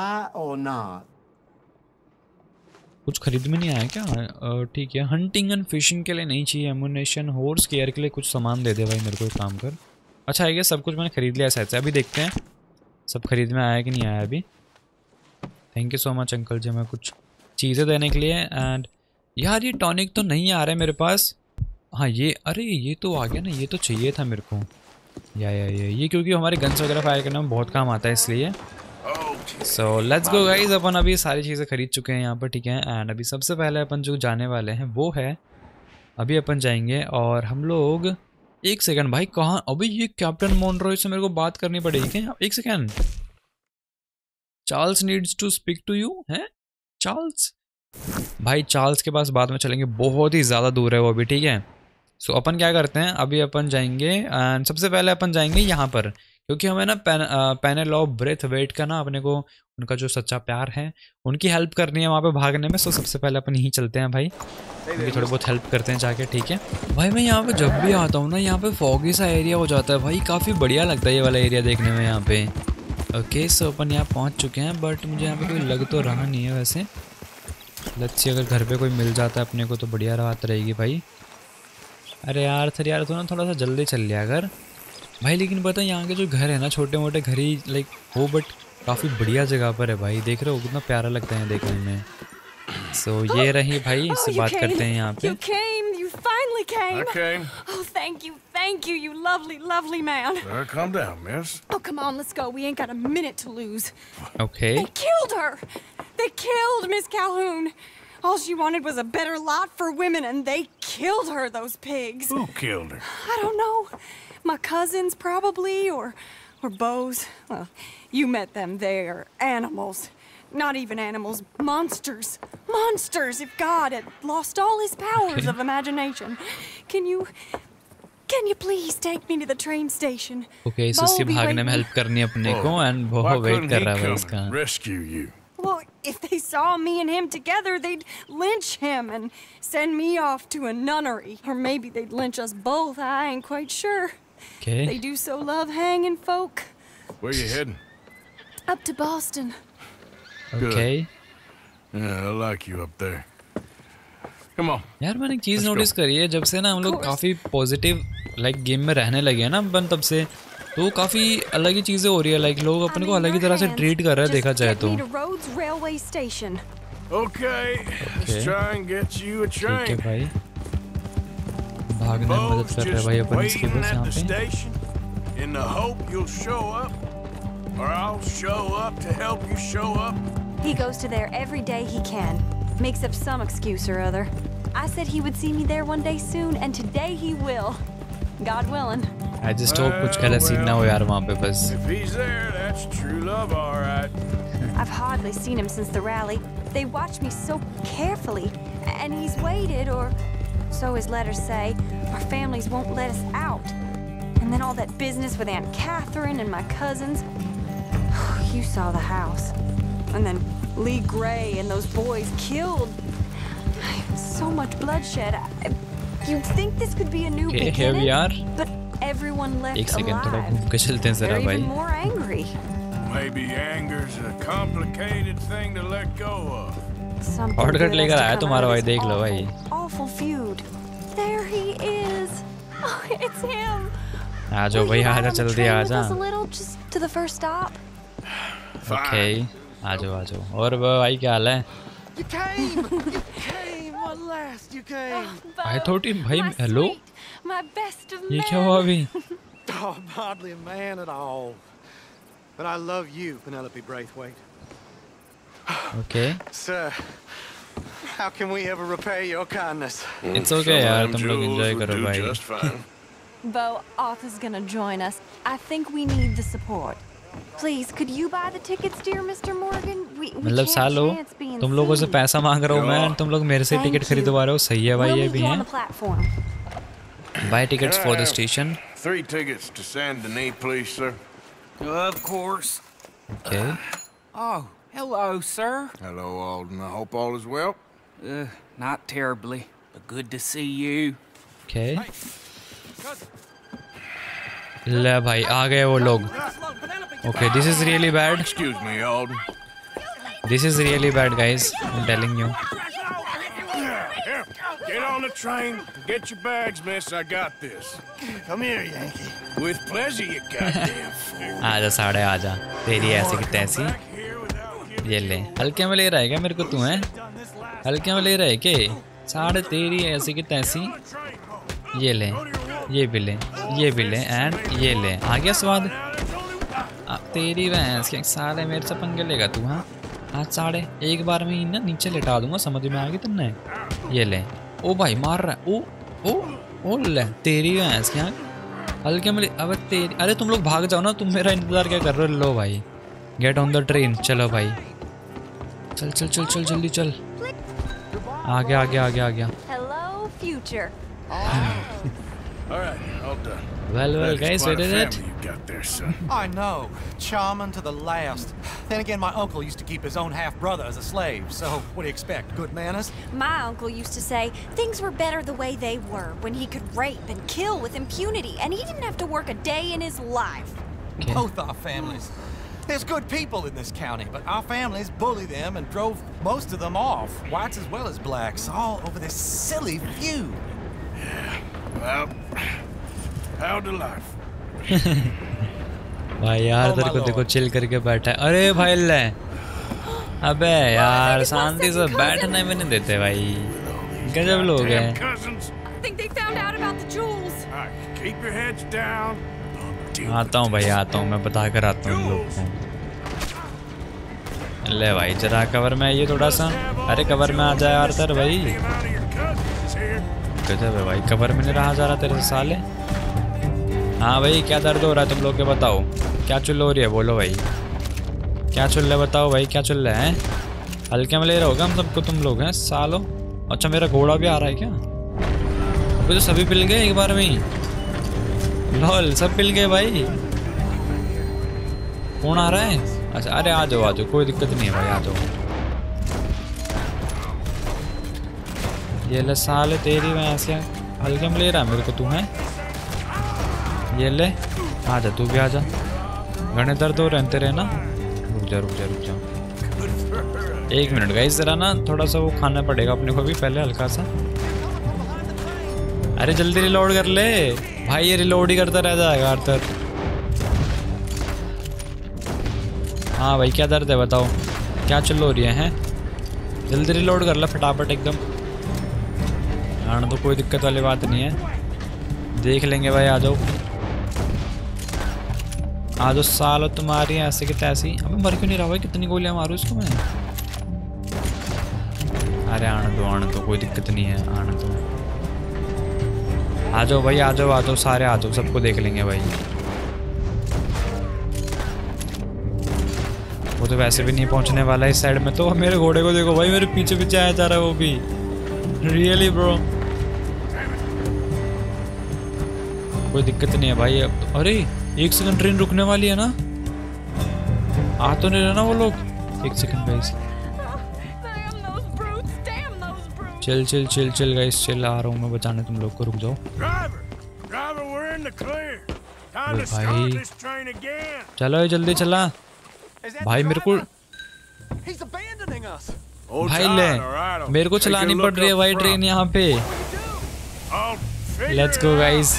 कुछ खरीद में नहीं आया क्या। ठीक है हंटिंग एंड फिशिंग के लिए नहीं चाहिए एमुनेशन। हॉर्स केयर के लिए कुछ सामान दे दे भाई मेरे को, एक काम कर। अच्छा है सब कुछ मैंने खरीद लिया शायद से। अभी देखते हैं सब खरीद में आया कि नहीं आया अभी। Thank you so much uncle ji मैं कुछ चीज़ें देने के लिए। एंड यार ये टॉनिक तो नहीं आ रहा है मेरे पास। हाँ ये, अरे ये तो आ गया ना, ये तो चाहिए था मेरे को। या या ये ये क्योंकि हमारे गन्स वगैरह फायर करने में बहुत काम आता है इसलिए। So let's go guys. अपन अभी सारी चीज़ें खरीद चुके हैं यहाँ पर ठीक है। एंड अभी सबसे पहले अपन जो जाने वाले हैं वो है, अभी अपन जाएंगे और हम लोग। एक सेकंड भाई कहाँ, अभी ये कैप्टन मॉनरॉय से मेरे को बात करनी पड़ेगी क्या। एक second, Charles needs to speak to you है। चार्ल्स भाई, चार्ल्स के पास बाद में चलेंगे, बहुत ही ज़्यादा दूर है वो अभी ठीक है। सो अपन क्या करते हैं अभी अपन जाएंगे एंड सबसे पहले अपन जाएंगे यहाँ पर, क्योंकि हमें ना पैन पेनेलोप ब्रेथवेट का ना अपने को उनका जो सच्चा प्यार है उनकी हेल्प करनी है वहाँ पे भागने में। सो सबसे पहले अपन यहीं चलते हैं भाई, उनकी थोड़ी बहुत हेल्प करते हैं जाके ठीक है। भाई मैं यहाँ पे जब भी आता हूँ ना यहाँ पे फॉगी सा एरिया हो जाता है भाई, काफ़ी बढ़िया लगता है ये वाला एरिया देखने में यहाँ पे। ओके सो अपन यहाँ पहुँच चुके हैं, बट मुझे यहाँ पे कोई लग तो रहा नहीं है वैसे। लेट्स सी अगर घर पे कोई मिल जाता है अपने को तो बढ़िया राहत रहेगी भाई। अरे यार सर यार तो ना थोड़ा सा जल्दी चल लिया अगर भाई। लेकिन पता है यहाँ के जो घर है ना छोटे मोटे घर ही लाइक हो, बट काफ़ी बढ़िया जगह पर है भाई। देख रहे हो कितना प्यारा लगता है देखने में। सो so, ये रही भाई, इससे बात करते हैं यहाँ पे। Finally came. I came. Oh, thank you, thank you, you lovely, lovely man. Uh, calm down, miss. Oh, come on, let's go. We ain't got a minute to lose. Okay. They killed her. They killed Miss Calhoun. All she wanted was a better lot for women, and they killed her, those pigs. Who killed her? I don't know. My cousins, probably, or, or Beau's. Well, you met them. They're animals. Not even animals, monsters. Monsters! If God had lost all his powers of imagination. Can you... Can you please take me to the train station? Okay, so इससे भागने में help करनी अपने को and वो wait कर रहा है इसका. Rescue you. Well, if they saw me and him together, they'd lynch him and send me off to a nunnery. Or maybe they'd lynch us both, I ain't quite sure. Okay. They do so love hanging folk. Where you heading? Up to Boston. Okay. Yeah, I like you up there. Come on. यार मैंने एक चीज़ notice करी है जब से ना हम लोग काफ़ी पॉजिटिव लाइक गेम में रहने लगे हैं ना अपन तब से तो काफ़ी अलग ही चीज़ें हो रही है लाइक लोग अपने को अलग ही तरह से ट्रीट कर रहे हैं देखा जाए तो Okay, let's try and get you a train. ठीक है भाई भागने में मदद कर रहे हैं भाई अपन इसके बस यहाँ पे In the hope you'll show up, or I'll show up to help you show up. He goes to there every day he can. Makes up some excuse or other. I said he would see me there one day soon, and today he will. God willing. I just hope कुछ गलत scene ना हो यार वहाँ पे बस. If he's there, that's true love, all right. I've hardly seen him since the rally. They watch me so carefully, and he's waited, or so his letters say. Our families won't let us out. And then all that business with Aunt Catherine and my cousins. You saw the house. And then Lee Gray and those boys killed. So much bloodshed. I, you'd think this could be a new okay, beginning. Here we are. But everyone left एक second थोड़ा alive. घूम के चलते हैं जरा They're भाई. even more angry. Maybe anger's a complicated thing to let go of. Shortcut लेकर आया तुम्हारा भाई देख लो भाई. Awful feud. There he is. Oh, it's him. आ जाओ भाई आ जा जल्दी आ जा. A little, just to the first stop. Okay, आ जाओ आ जाओ. और भाई क्या हाल है? You came! You came! At last you came! I thought him भाई hello. My best of ये क्या हुआ अभी? Oh, I'm hardly a man at all. But I love you, Penelope Braithwaite. Okay. Sir, how can we ever repay your kindness? It's okay यार तुम लोग enjoy करो भाई. Bo, Arthur's gonna join us. I think we need the support. Please, could you buy the tickets, dear Mister Morgan? We, we मतलब सालो तुम लोगों से पैसा मांग रहा हूँ मैं तुम लोग मेरे से टिकट खरीदवा रहे हो सही है भाई ये भी हैं. Buy tickets for the station. Three tickets to Saint Denis, please, sir. Of course. Okay. Oh, hello, sir. Hello, Alden. I hope all is well. Uh, not terribly, but good to see you. Okay. ले भाई आ गए वो लोग. Okay, this is really bad. Excuse me, Alden. This is really bad, guys. I'm telling you. Here, get on the train. Get your bags, miss. I got this. Come here, Yankee. With pleasure, you goddamn fool. आजा साढ़े आजा. तेरी ऐसी की तैसी. ये ले. हल्के में ले रहा है क्या मेरे को तू हैं? हल्के में ले रहा है क्या? साढ़े तेरी ऐसी की तैसी. ये ले. ये भी ले. ये भी ले एंड ये ले. आ गया स्वाद. तेरी भैंस के साले मेरे से पंगे लेगा तू हाँ आज साढ़े एक बार में ही ना नीचे लेटा दूंगा समझ में आ गई तुमने. ये ले. ओ भाई मार रहा है. ओ ओ ओ ले तेरी भैंस के हल्के में. अब तेरी अरे तुम लोग भाग जाओ ना तुम मेरा इंतजार क्या कर रहे हो. लो भाई गेट ऑन द ट्रेन. चलो भाई चल चल चल चल जल्दी चल. आ गया आ गया आ गया आ गया. Hello, future. All right, all done. Well, well, guys, we did it. You got there, son. I know, charming to the last. Then again, my uncle used to keep his own half-brother as a slave, so what do you expect? Good manners? My uncle used to say things were better the way they were, when he could rape and kill with impunity, and he didn't have to work a day in his life. Okay. Both our families. There's good people in this county, but our families bullied them and drove most of them off, whites as well as blacks, all over this silly feud. Yeah, well, how to life. भाई यार तेरे को देखो chill करके बैठा है. अरे भाई ले. अबे यार शांति से बैठने में नहीं देते भाई. गजब लोग हैं. आता हूँ भाई आता हूँ मैं बता कर आता हूँ लोग को. ले भाई जरा कवर में आइए थोड़ा सा. अरे कवर में आ जाए यार तेरे भाई. गजब है भाई कवर में नहीं रहा जा रहा तेरे से साले. हाँ भाई क्या दर्द हो रहा है तुम लोग के बताओ. क्या चुल हो रही है बोलो भाई. क्या चुल रहा है बताओ भाई क्या चुल रहा है. हल्के में ले रहे होगा हम सबको तुम लोग हैं सालो. अच्छा मेरा घोड़ा भी आ रहा है क्या. अभी तो सभी पिल गए एक बार में ही. लॉल सब पिल गए भाई. कौन आ रहा है. अच्छा अरे आ जाओ आ जाओ कोई दिक्कत नहीं है भाई आ जाओ. ये ले साले तेरी भैंस क्या हल्के में ले रहा है मेरे को तू है। ये ले आजा तू भी आजा। घने दर्द हो रहे हैं तेरे ना। रुक जा रुक जा रुक जा एक मिनट गाइस जरा ना थोड़ा सा वो खाना पड़ेगा अपने को भी पहले हल्का सा। अरे जल्दी रिलोड कर ले भाई ये रिलोड ही करता रह जाएगा आर्थर। हाँ भाई क्या दर्द है बताओ क्या चल हो रही है हैं? जल्दी रिलोड कर ले फटाफट एकदम। हाँ तो कोई दिक्कत वाली बात नहीं है देख लेंगे भाई। आ जाओ आ जाओ सालो तुम्हारी ऐसे की तैसी। अबे मर क्यों नहीं रहा भाई कितनी गोलियां मारूं इसको मैं। अरे आने दो आने दो कोई दिक्कत नहीं है आने दो। आ जाओ भाई आ जाओ आ जाओ सारे आ जाओ सबको देख लेंगे भाई। वो तो वैसे भी नहीं पहुंचने वाला इस साइड में। तो मेरे घोड़े को देखो भाई मेरे पीछे पीछे आया जा रहा है वो भी। रियली ब्रो कोई दिक्कत नहीं है भाई। अब अरे एक सेकंड ट्रेन रुकने वाली है ना। आ तो नहीं रहा ना वो लोग। एक second guys chill chill chill chill guys chill आ रहा हूँ मैं बचाने तुम लोग को। रुक जाओ भाई चलो जल्दी चला भाई। मेरे को भाई ले मेरे को चलानी पड़ रही है भाई ट्रेन यहाँ पे। लेट्स गो गाइस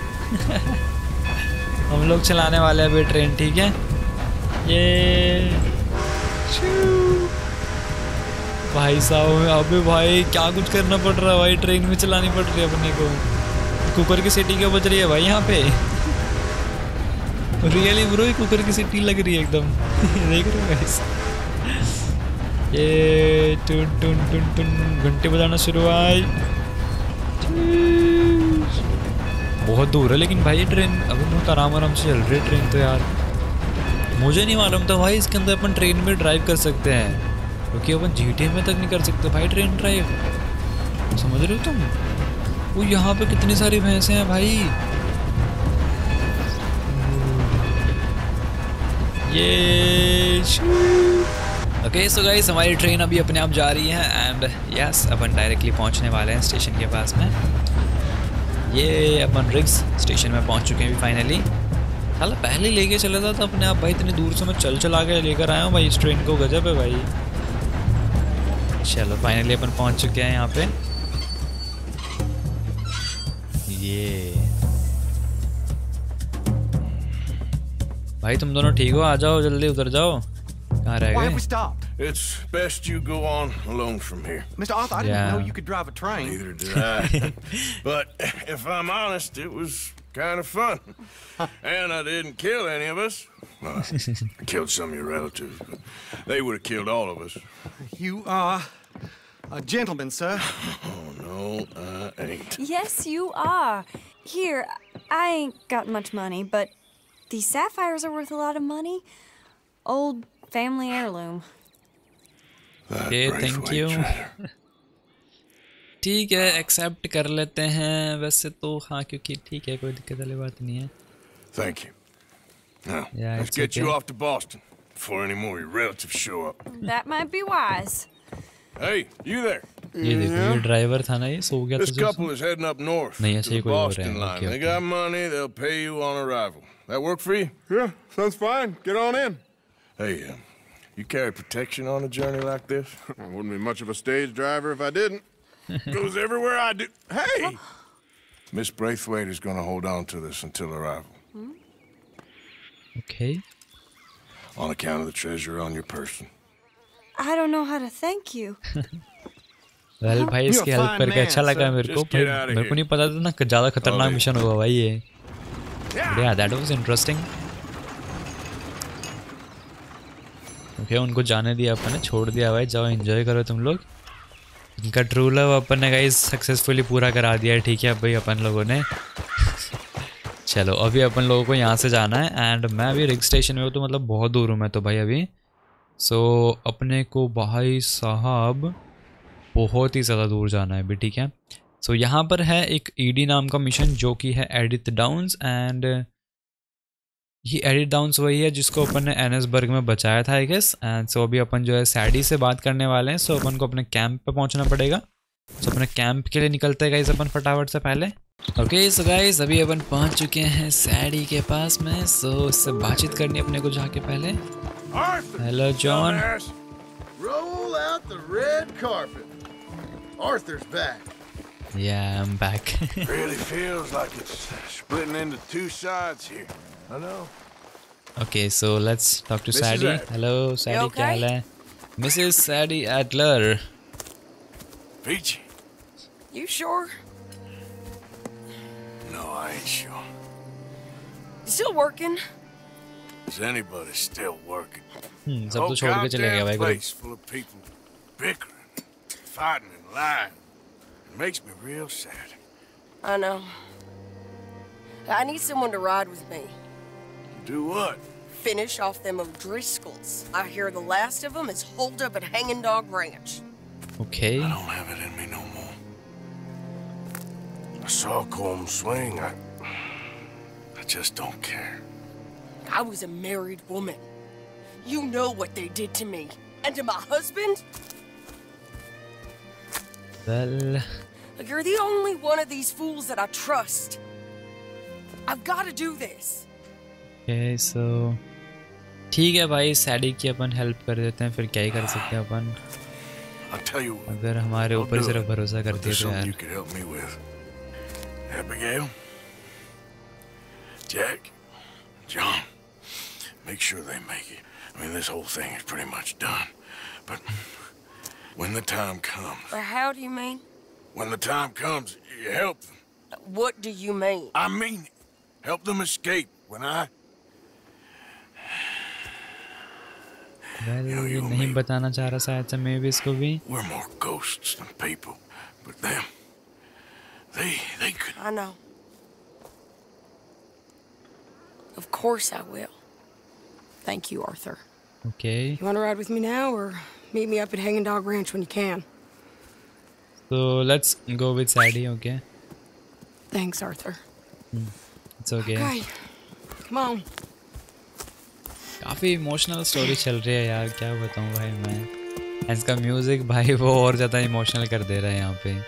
हम लोग चलाने वाले हैं अभी ट्रेन ठीक है। ये भाई साहब अबे भाई क्या कुछ करना पड़ रहा है भाई। ट्रेन में चलानी पड़ रही है अपने को। कुकर की सीटी क्यों बज रही है भाई यहाँ पे। रियली ब्रो कुकर की सीटी लग रही है एकदम देख रहे हो गाइस। ये टुन टुन टुन टुन घंटे बजाना शुरू हुआ। बहुत दूर है लेकिन भाई ट्रेन अभी बहुत आराम आराम से चल रही है ट्रेन तो यार। मुझे नहीं मालूम था भाई इसके अंदर अपन ट्रेन में ड्राइव कर सकते हैं क्योंकि अपन जीटीए में तक नहीं कर सकते भाई ट्रेन ड्राइव। समझ रहे हो तुम। वो यहाँ पे कितनी सारी भैंसें हैं भाई। ये ओके सो गाइस हमारी ट्रेन अभी अपने आप जा रही है एंड यस अपन डायरेक्टली पहुंचने वाले हैं स्टेशन के पास में। ये अपन रिग्स स्टेशन में पहुंच चुके हैं अभी फाइनली। साला पहले लेके चला था तो अपने आप भाई इतनी दूर से मैं चल चला के लेकर आया हूँ भाई इस ट्रेन को। गजब है भाई। चलो फाइनली अपन पहुंच चुके हैं यहाँ पे। ये भाई तुम दोनों ठीक हो आ जाओ जल्दी उतर जाओ। कहाँ रह गए? It's best you go on alone from here. Mister Arthur, I didn't know you could drive a train. Neither did I. But if I'm honest, it was kind of fun. And I didn't kill any of us. Well, I killed some of your relatives, but they would have killed all of us. You are a gentleman, sir. Oh, no, I ain't. Yes, you are. Here, I ain't got much money, but these sapphires are worth a lot of money. Old family heirloom. Okay thank you. ठीक है accept कर लेते हैं वैसे तो हाँ क्योंकि ठीक है कोई दिक्कत वाली बात नहीं है। Thank you. Now, Yeah, let's it's get okay. you off to Boston before any more of your relatives show up. That might be wise. Hey, you there? ये देखो ये ड्राइवर था ना ये सो गया This था couple is heading up north नहीं to ऐसे the ही कोई हो रहा Boston है। line. Okay They okay got money. They'll pay you on arrival. That work for you? Yeah, sounds fine. Get on in. Hey, uh, you carry protection on a journey like this? I wouldn't be much of a stage driver if I didn't. Goes everywhere I do. Hey! Miss Braithwaite is going to hold on to this until arrival. Okay. On account of the treasure on your person. I don't know how to thank you. Well भाई इसकी help करके अच्छा लगा मेरे को। भाई मेरे को नहीं पता था ना ज़्यादा खतरनाक मिशन होगा भाई ये। Yeah, that was interesting. Okay उनको जाने दिया अपन ने छोड़ दिया भाई जाओ एंजॉय करो तुम लोग। इनका ट्रू लव अपन ने गाइस सक्सेसफुली पूरा करा दिया है ठीक है भाई अपन लोगों ने। चलो अभी अपन लोगों को यहाँ से जाना है एंड मैं अभी रिग स्टेशन में हूँ तो मतलब बहुत दूर हूँ मैं तो भाई अभी। सो so, अपने को भाई साहब बहुत ही ज़्यादा दूर जाना है अभी ठीक है। सो so, यहाँ पर है एक ईडी नाम का मिशन जो कि है एडिथ डाउन्स एंड ये एडिथ डाउन्स वही है जिसको अपन ने एनएसबर्ग में बचाया था आई गेस। एंड सो अभी अपन जो है सैडी से बात करने वाले हैं। सो so, अपन को अपने कैंप पे पहुँचना पड़ेगा तो अपने कैंप के लिए निकलते हैं गाइस अपन फटाफट से पहले। ओके सो गाइस अभी अपन पहुंच चुके हैं सैडी के पास में। सो so, इससे बातचीत करनी अपने को जाके पहले। Hello John. Roll out the red carpet. Arthur's back. Yeah, I'm back. Really feels like it's splitting into two sides here. I know. Okay, so let's talk to Sadie. Hello, Sadie, क्या हाल है? Missus Sadie Adler. Peachy. You sure? No, I ain't sure. Still working? Is anybody still working? Hmm, सब तो छोड़ के चले गए भाई place full of people bickering, fighting and lying. It makes me real sad. I know. I need someone to ride with me. Do what? Finish off them O'Driscolls. I hear the last of them is holed up at Hanging Dog Ranch. Okay. I don't have it in me no more. I saw Colm swing. I, I just don't care. I was a married woman. You know what they did to me. And to my husband? Well... You're the only one of these fools that I trust. I've got to do this. Okay, so... ठीक है भाई, सैडी की अपन help कर देते हैं, फिर क्या ही कर सकते हैं अपन। अगर हमारे ऊपर सिर्फ भरोसा कर दिया तो यार। Abigail, Jack, John, make sure they make it. I mean, this whole thing is pretty much done. But when the time comes... But how do you mean? When the time comes, you help them. What do you mean? I mean it. Help them escape. When I... Well, you know, ये नहीं बताना चाह रहा शायद से मैं भी इसको भी। We're more ghosts than people, but them, they, they could. I know. Of course I will. Thank you, Arthur. Okay. You want to ride with me now, or meet me up at Hanging Dog Ranch when you can? So let's go with Sadie, okay? Thanks, Arthur. Hmm. It's okay. Okay. Come on. काफ़ी emotional story चल रही है यार, क्या बताऊँ भाई मैं। इसका म्यूजिक भाई वो और ज़्यादा इमोशनल कर दे रहा है यहाँ पे।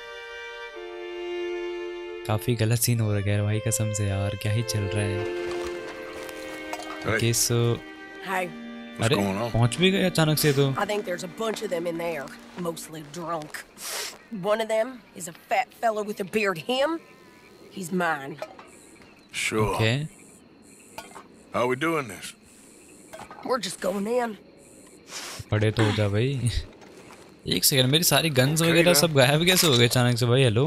काफ़ी गलत सीन हो रहा है भाई कसम से यार, क्या ही चल रहा है। ओके सो अरे पहुँच भी गए अचानक से तो। I think there's a bunch of them in there, mostly drunk. One of them is a fat fellow with a beard. Him, he's mine. Sure. Okay. How are we doing this? We're just going in. पड़े तो हो जा भाई। एक second, मेरी सारी guns वगैरह सब गायब कैसे हो गए अचानक से भाई? हेलो,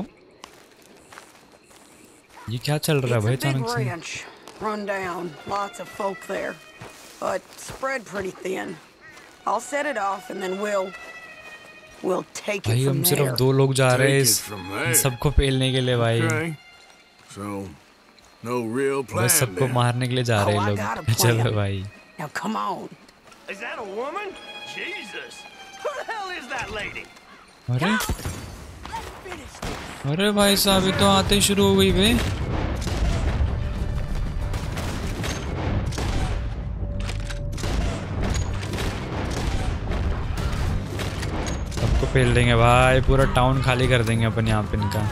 ये क्या चल रहा है भाई अचानक से? Run down, lots of folk there, but spread pretty thin. I'll set it off and then we'll we'll take it from there. भाई हम सिर्फ दो लोग जा रहे हैं इस सबको पेलने के लिए भाई। So no real plan. बस सबको मारने के लिए जा रहे हैं लोग। चलो भाई। Now come on. Is that a woman? Jesus. Who the hell is that lady? अरे अरे भाई साहब ये तो आते ही शुरू हो गई बे। सबको पेल देंगे भाई, पूरा टाउन खाली कर देंगे अपन यहाँ पे इनका।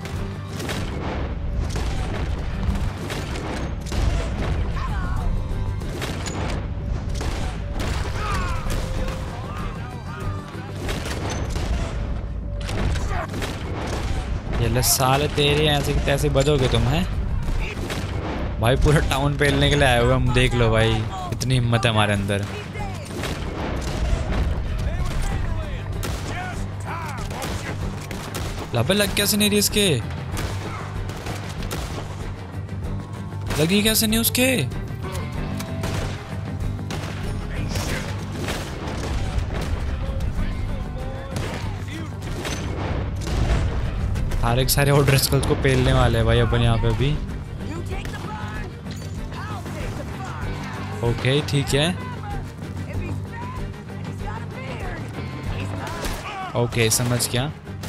ये साले तेरे ऐसे कि तैसे बजोगे तुम हैं भाई, पूरा टाउन पेलने के लिए आए हुए हम, देख लो भाई कितनी हिम्मत है हमारे अंदर। लापे लग कैसे नहीं रही इसके? लगी कैसे नहीं उसके? हर एक सारे ओड्रिस्कल्स को पेलने वाले हैं भाई अपन यहाँ पे अभी। ओके ठीक है, ओके समझ गया।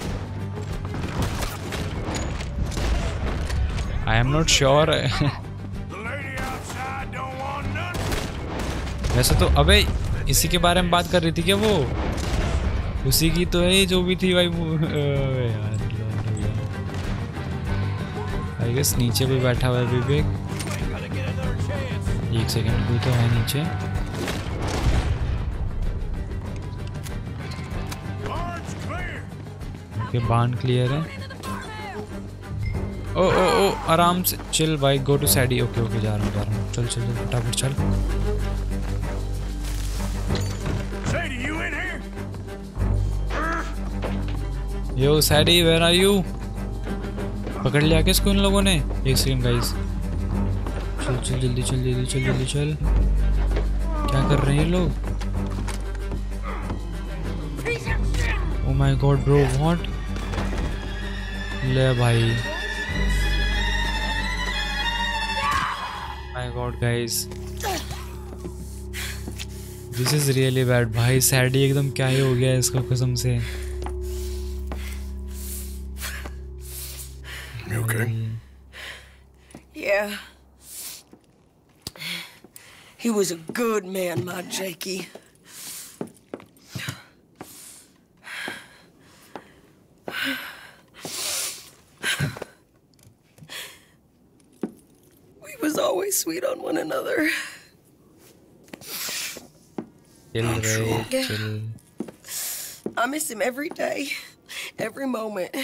I am not sure. वैसे तो अबे इसी के बारे में बात कर रही थी क्या वो? उसी की तो है जो भी थी भाई। यार आई गेस नीचे कोई बैठा हुआ है विवेक। एक सेकंड, कोई तो है नीचे। ओके बार्न क्लियर है। ओ ओ ओ आराम से चिल भाई, go to Sadie. Okay okay जा रहा हूँ जा रहा हूँ, चल चल चल फटाफट चल। Yo Sadie where are you? पकड़ लिया किसको इन लोगों ने? एक सेकंड गाइस, चल चल जल्दी चल जल्दी चल जल्दी चल। क्या कर रहे हैं लोग? Oh my god bro, what? ले भाई, my god guys, this is really bad भाई। सैडी एकदम क्या ही हो गया इसका कसम से। You okay? Yeah. He was a good man, my Jakey. We was always sweet on one another. Chill, Ray, chill. I miss him every day, every moment.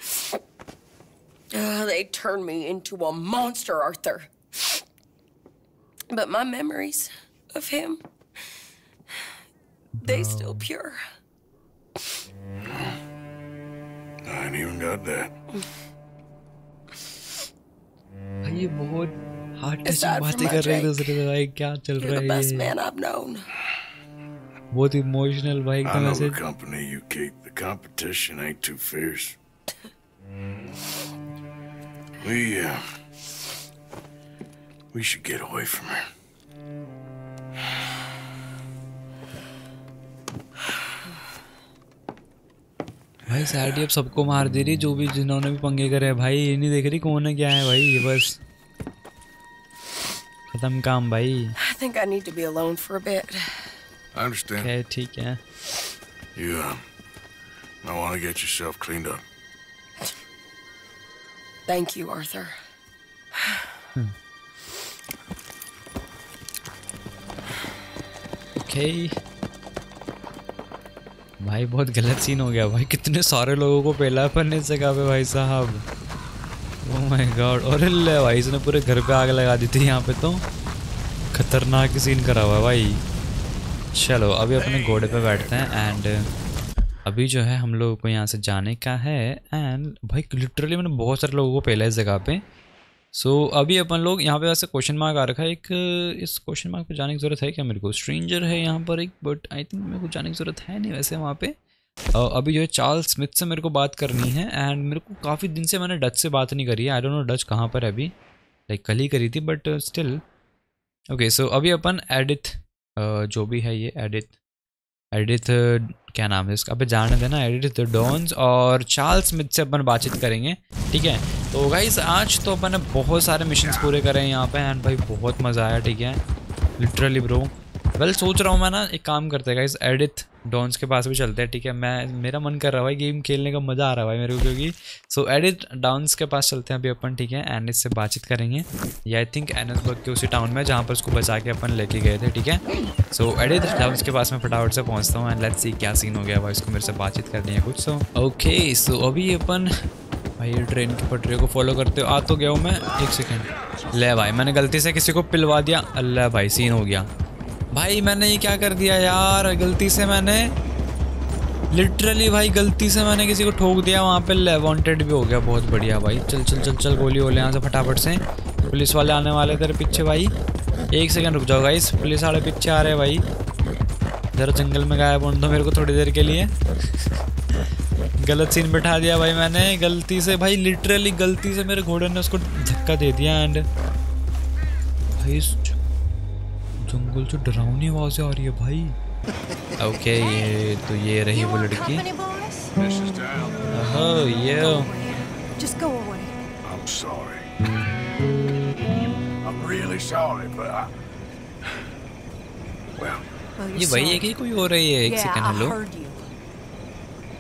Uh, they turned me into a monster, Arthur. But my memories of him, they still pure. I ain't even got that. ये बहुत heart touching बातें कर रहे हैं दूसरे से भाई। क्या चल रहा है? You're the best man I've known. बहुत इमोशनल भाई I एकदम know ऐसे। the company you keep. The competition ain't too fierce. We, uh, we should get away from her. भाई सैडी अब सबको मार दे रही, जो भी जिन्होंने भी पंगे करे भाई। ये नहीं देख रही कौन है क्या है भाई, ये बस खत्म काम भाई। I think I need to be alone for a bit. I understand. Okay, ठीक है। You, uh, I want to get yourself cleaned up. Thank you, Arthur. Okay. भाई बहुत गलत सीन हो गया भाई। कितने सारे लोगों को पेला अपन इस जगह पे भाई साहब। Oh my god. और ले भाई इसने पूरे घर पे आग लगा दी थी यहाँ पे, तो खतरनाक सीन करा हुआ है भाई। चलो अभी अपने घोड़े पे बैठते हैं एंड अभी जो है हम लोगों को यहाँ से जाने का है। एंड भाई लिटरली मैंने बहुत सारे लोगों को पहला इस जगह पे। सो so, अभी अपन लोग यहाँ पे वैसे क्वेश्चन मार्क आ रखा है एक। इस क्वेश्चन मार्क पे जाने की ज़रूरत है क्या मेरे को? स्ट्रेंजर है यहाँ पर एक, बट आई थिंक मेरे को जाने की ज़रूरत है नहीं वैसे वहाँ पे। uh, अभी जो है चार्ल्स स्मिथ से मेरे को बात करनी है एंड मेरे को काफ़ी दिन से मैंने डच से बात नहीं करी है। आई डोंट नो डच कहाँ पर है अभी, लाइक कल ही करी थी बट स्टिल। ओके सो अभी अपन एडिथ uh, जो भी है ये एडिथ एडिथ क्या नाम है इसका, अबे जाने देना। एडिथ डॉन्स और चार्ल्स स्मिथ से अपन बातचीत करेंगे, ठीक है। तो गाइस आज तो अपन ने बहुत सारे मिशंस पूरे करे हैं यहाँ पे एंड भाई बहुत मज़ा आया, ठीक है लिटरली ब्रो। वेल सोच रहा हूँ मैं ना एक काम करते हैं गाइस, एडिथ डॉन्स के पास भी चलते हैं, ठीक है। मैं मेरा मन कर रहा है भाई गेम खेलने का, मज़ा आ रहा है भाई मेरे को क्योंकि। सो एडिथ डॉन्स के पास चलते हैं अभी अपन, ठीक है। एंड इससे बातचीत करेंगे। ये आई थिंक एनसबर्ग के उसी टाउन में जहाँ पर उसको बचा के अपन लेके गए थे, ठीक है। सो एडिथ डॉन्स के पास मैं फटाफट से पहुँचता हूँ एंड लेट्स सी क्या सीन हो गया भाई, उसको मेरे से बातचीत करनी है कुछ। सो ओके सो अभी अपन भाई ये ट्रेन की पटरी को फॉलो करते हो आ तो गया हूँ मैं। एक सेकेंड, ले भाई मैंने गलती से किसी को पिलवा दिया। अल्लाह भाई सीन हो गया भाई, मैंने ये क्या कर दिया यार, गलती से मैंने लिटरली भाई गलती से मैंने किसी को ठोक दिया वहाँ पे। ले वांटेड भी हो गया, बहुत बढ़िया भाई। चल चल चल चल गोली हो ले यहाँ से फटाफट से। पुलिस वाले आने वाले तेरे पीछे भाई, एक सेकंड रुक जाओ गाइस, पुलिस वाले पीछे आ रहे हैं भाई। जरा जंगल में गायब होने दो मेरे को थोड़ी देर के लिए। गलत सीन बिठा दिया भाई मैंने गलती से भाई, लिटरली गलती से मेरे घोड़े ने उसको धक्का दे दिया एंड भाई जंगल से डरावनी आवाज़ें आ रही है भाई। ओके ये तो ये रही वो लड़की। ओह ये Just go away. I'm sorry. I'm really sorry, but I... Well, ये वही है कि कोई हो रही है? एक second hello.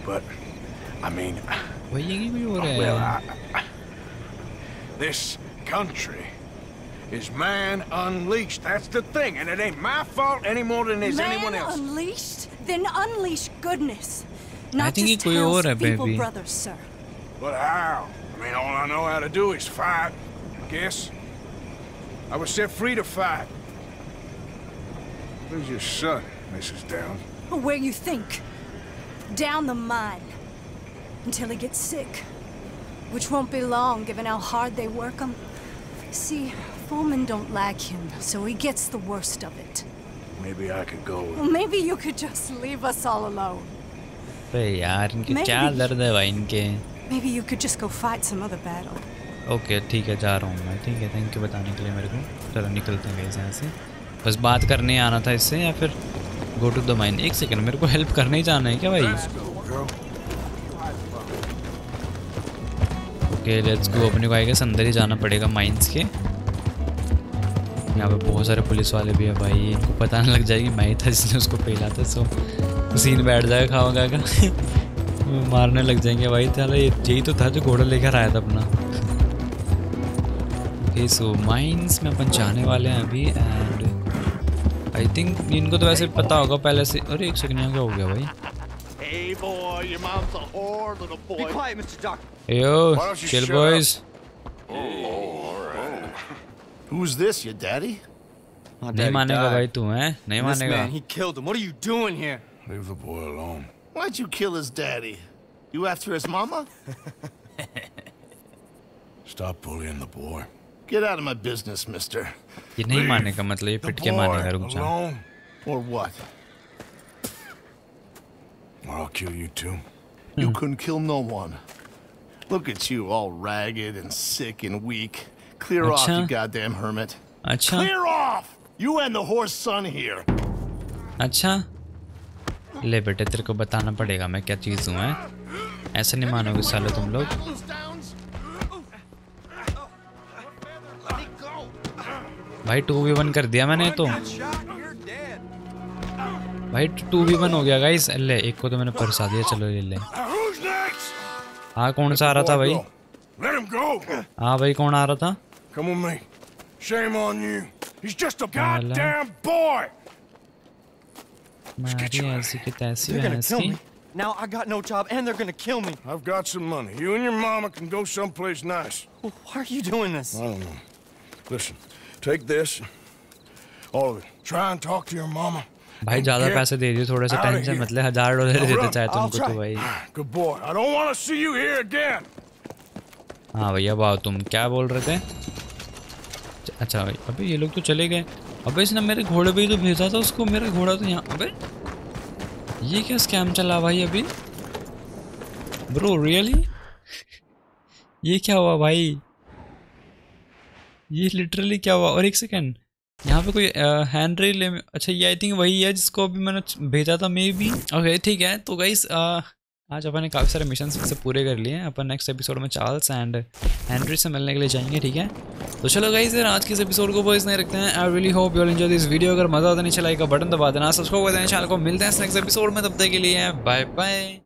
but I mean, well, I, I, this country is man unleashed. That's the thing, and it ain't my fault any more than it is man anyone else. Unleashed? Then unleash goodness. Not I think just he कोई और है, Hell's feeble baby. brothers, sir. But how? I mean, all I know how to do is fight, I guess. I was set free to fight. Where's your son, Missus Downs? Where you think? Down the mine. Until he gets sick. Which won't be long, given how hard they work him. See, foremen don't like him, so he gets the worst of it. Maybe I could go. Well, maybe you could just leave us all alone. अरे यार इनके क्या दर्द है भाई इनके. Maybe you could just go fight some other battle. Okay ठीक है जा रहा हूँ मैं. ठीक है थैंक यू बताने के लिए मेरे को. चलो निकलते हैं यहाँ से. बस बात करने आना था इससे या फिर गो टू द माइन. एक सेकंड मेरे को हेल्प करने ही जाना है क्या भाई. Okay let's go. अपने को आएगा अंदर ही जाना पड़ेगा माइंस के. यहाँ पे बहुत सारे पुलिस वाले भी है भाई. इनको पता नहीं लग जाएगी मैं ही था जिसने उसको पहला था. सो सीन बैठ जाएगा खाओगा का मारने लग जाएंगे भाई. चलो यही तो था जो घोड़ा लेकर आया था अपना. ओके सो माइंस में अपन जाने वाले हैं अभी. एंड आई थिंक इनको तो वैसे पता होगा पहले से. अरे एक सेकंड यहाँ क्या हो गया भाई. Hey boy, your mom's a whore, little boy. Be quiet, Mister Doc. Yo, chill boys. Oh, all right. Who's this, your daddy? नहीं मानेगा भाई तू हैं. नहीं मानेगा. Man, he killed him. What are you doing here? Leave the boy alone. Why'd you kill his daddy? You after his mama? Stop bullying the boy. Get out of my business, mister. ये नहीं मानेगा मतलब ये पिट के मानेगा. रुक जा. Or what? Or I'll kill you too. You couldn't kill no one. Look at you, all ragged and sick and weak. Clear off, you goddamn hermit. अच्छा. Clear off! You and the horse son here. अच्छा. ले बेटे तेरे को बताना पड़ेगा मैं क्या चीज़ हूँ. मैं ऐसे नहीं मानोगे साले तुम लोग. भाई टू वी वन कर दिया मैंने तो. भाई टू वी वन हो गया गाइस. ले एक को तो मैंने परसा दिया. चलो ले ले. हाँ कौन सा आ रहा था भाई. हाँ भाई कौन आ रहा था. Come with me. Shame on you. He's just a goddamn boy. मारी ऐसी की तैसी वैसी. Now I got no job and they're gonna kill me. I've got some money. You and your mama can go someplace nice. Why are you doing this? I don't know. Listen, take this. All of it. Try and talk to your mama. भाई ज़्यादा पैसे दे दिए. थोड़े से tension मतलब हजार dollar देते चाहे तुमको तो भाई. Good boy. I don't want to see you here again. हाँ भैया बात तुम क्या बोल रहे थे. अच्छा भाई अबे ये लोग तो चले गए. अबे इसने मेरे घोड़े पे ही तो भेजा था उसको. मेरा घोड़ा तो यहाँ. अबे ये क्या स्कैम चला भाई अभी. ब्रो रियली ये क्या हुआ भाई. ये लिटरली क्या हुआ. और एक सेकंड यहाँ पे कोई हैंनरी ले. अच्छा ये आई थिंक वही है जिसको अभी मैंने भेजा था मे बी. ओके ठीक है तो गाइस आज अपन ने काफ़ी सारे मिशन से पूरे कर लिए हैं. अपन नेक्स्ट एपिसोड में चार्ल्स एंड हैंनरी से मिलने के लिए जाएंगे. ठीक है तो चलो गाइस यार आज के इस एपिसोड को बॉयज नहीं रखते हैं. I really hope you all enjoy this video. अगर मजा आता नहीं चला लाइक का बटन दबा देना. सब्सक्राइब कर देना चैनल को. मिलते हैं नेक्स्ट एपिसोड में. तब तक के लिए बाय बाय.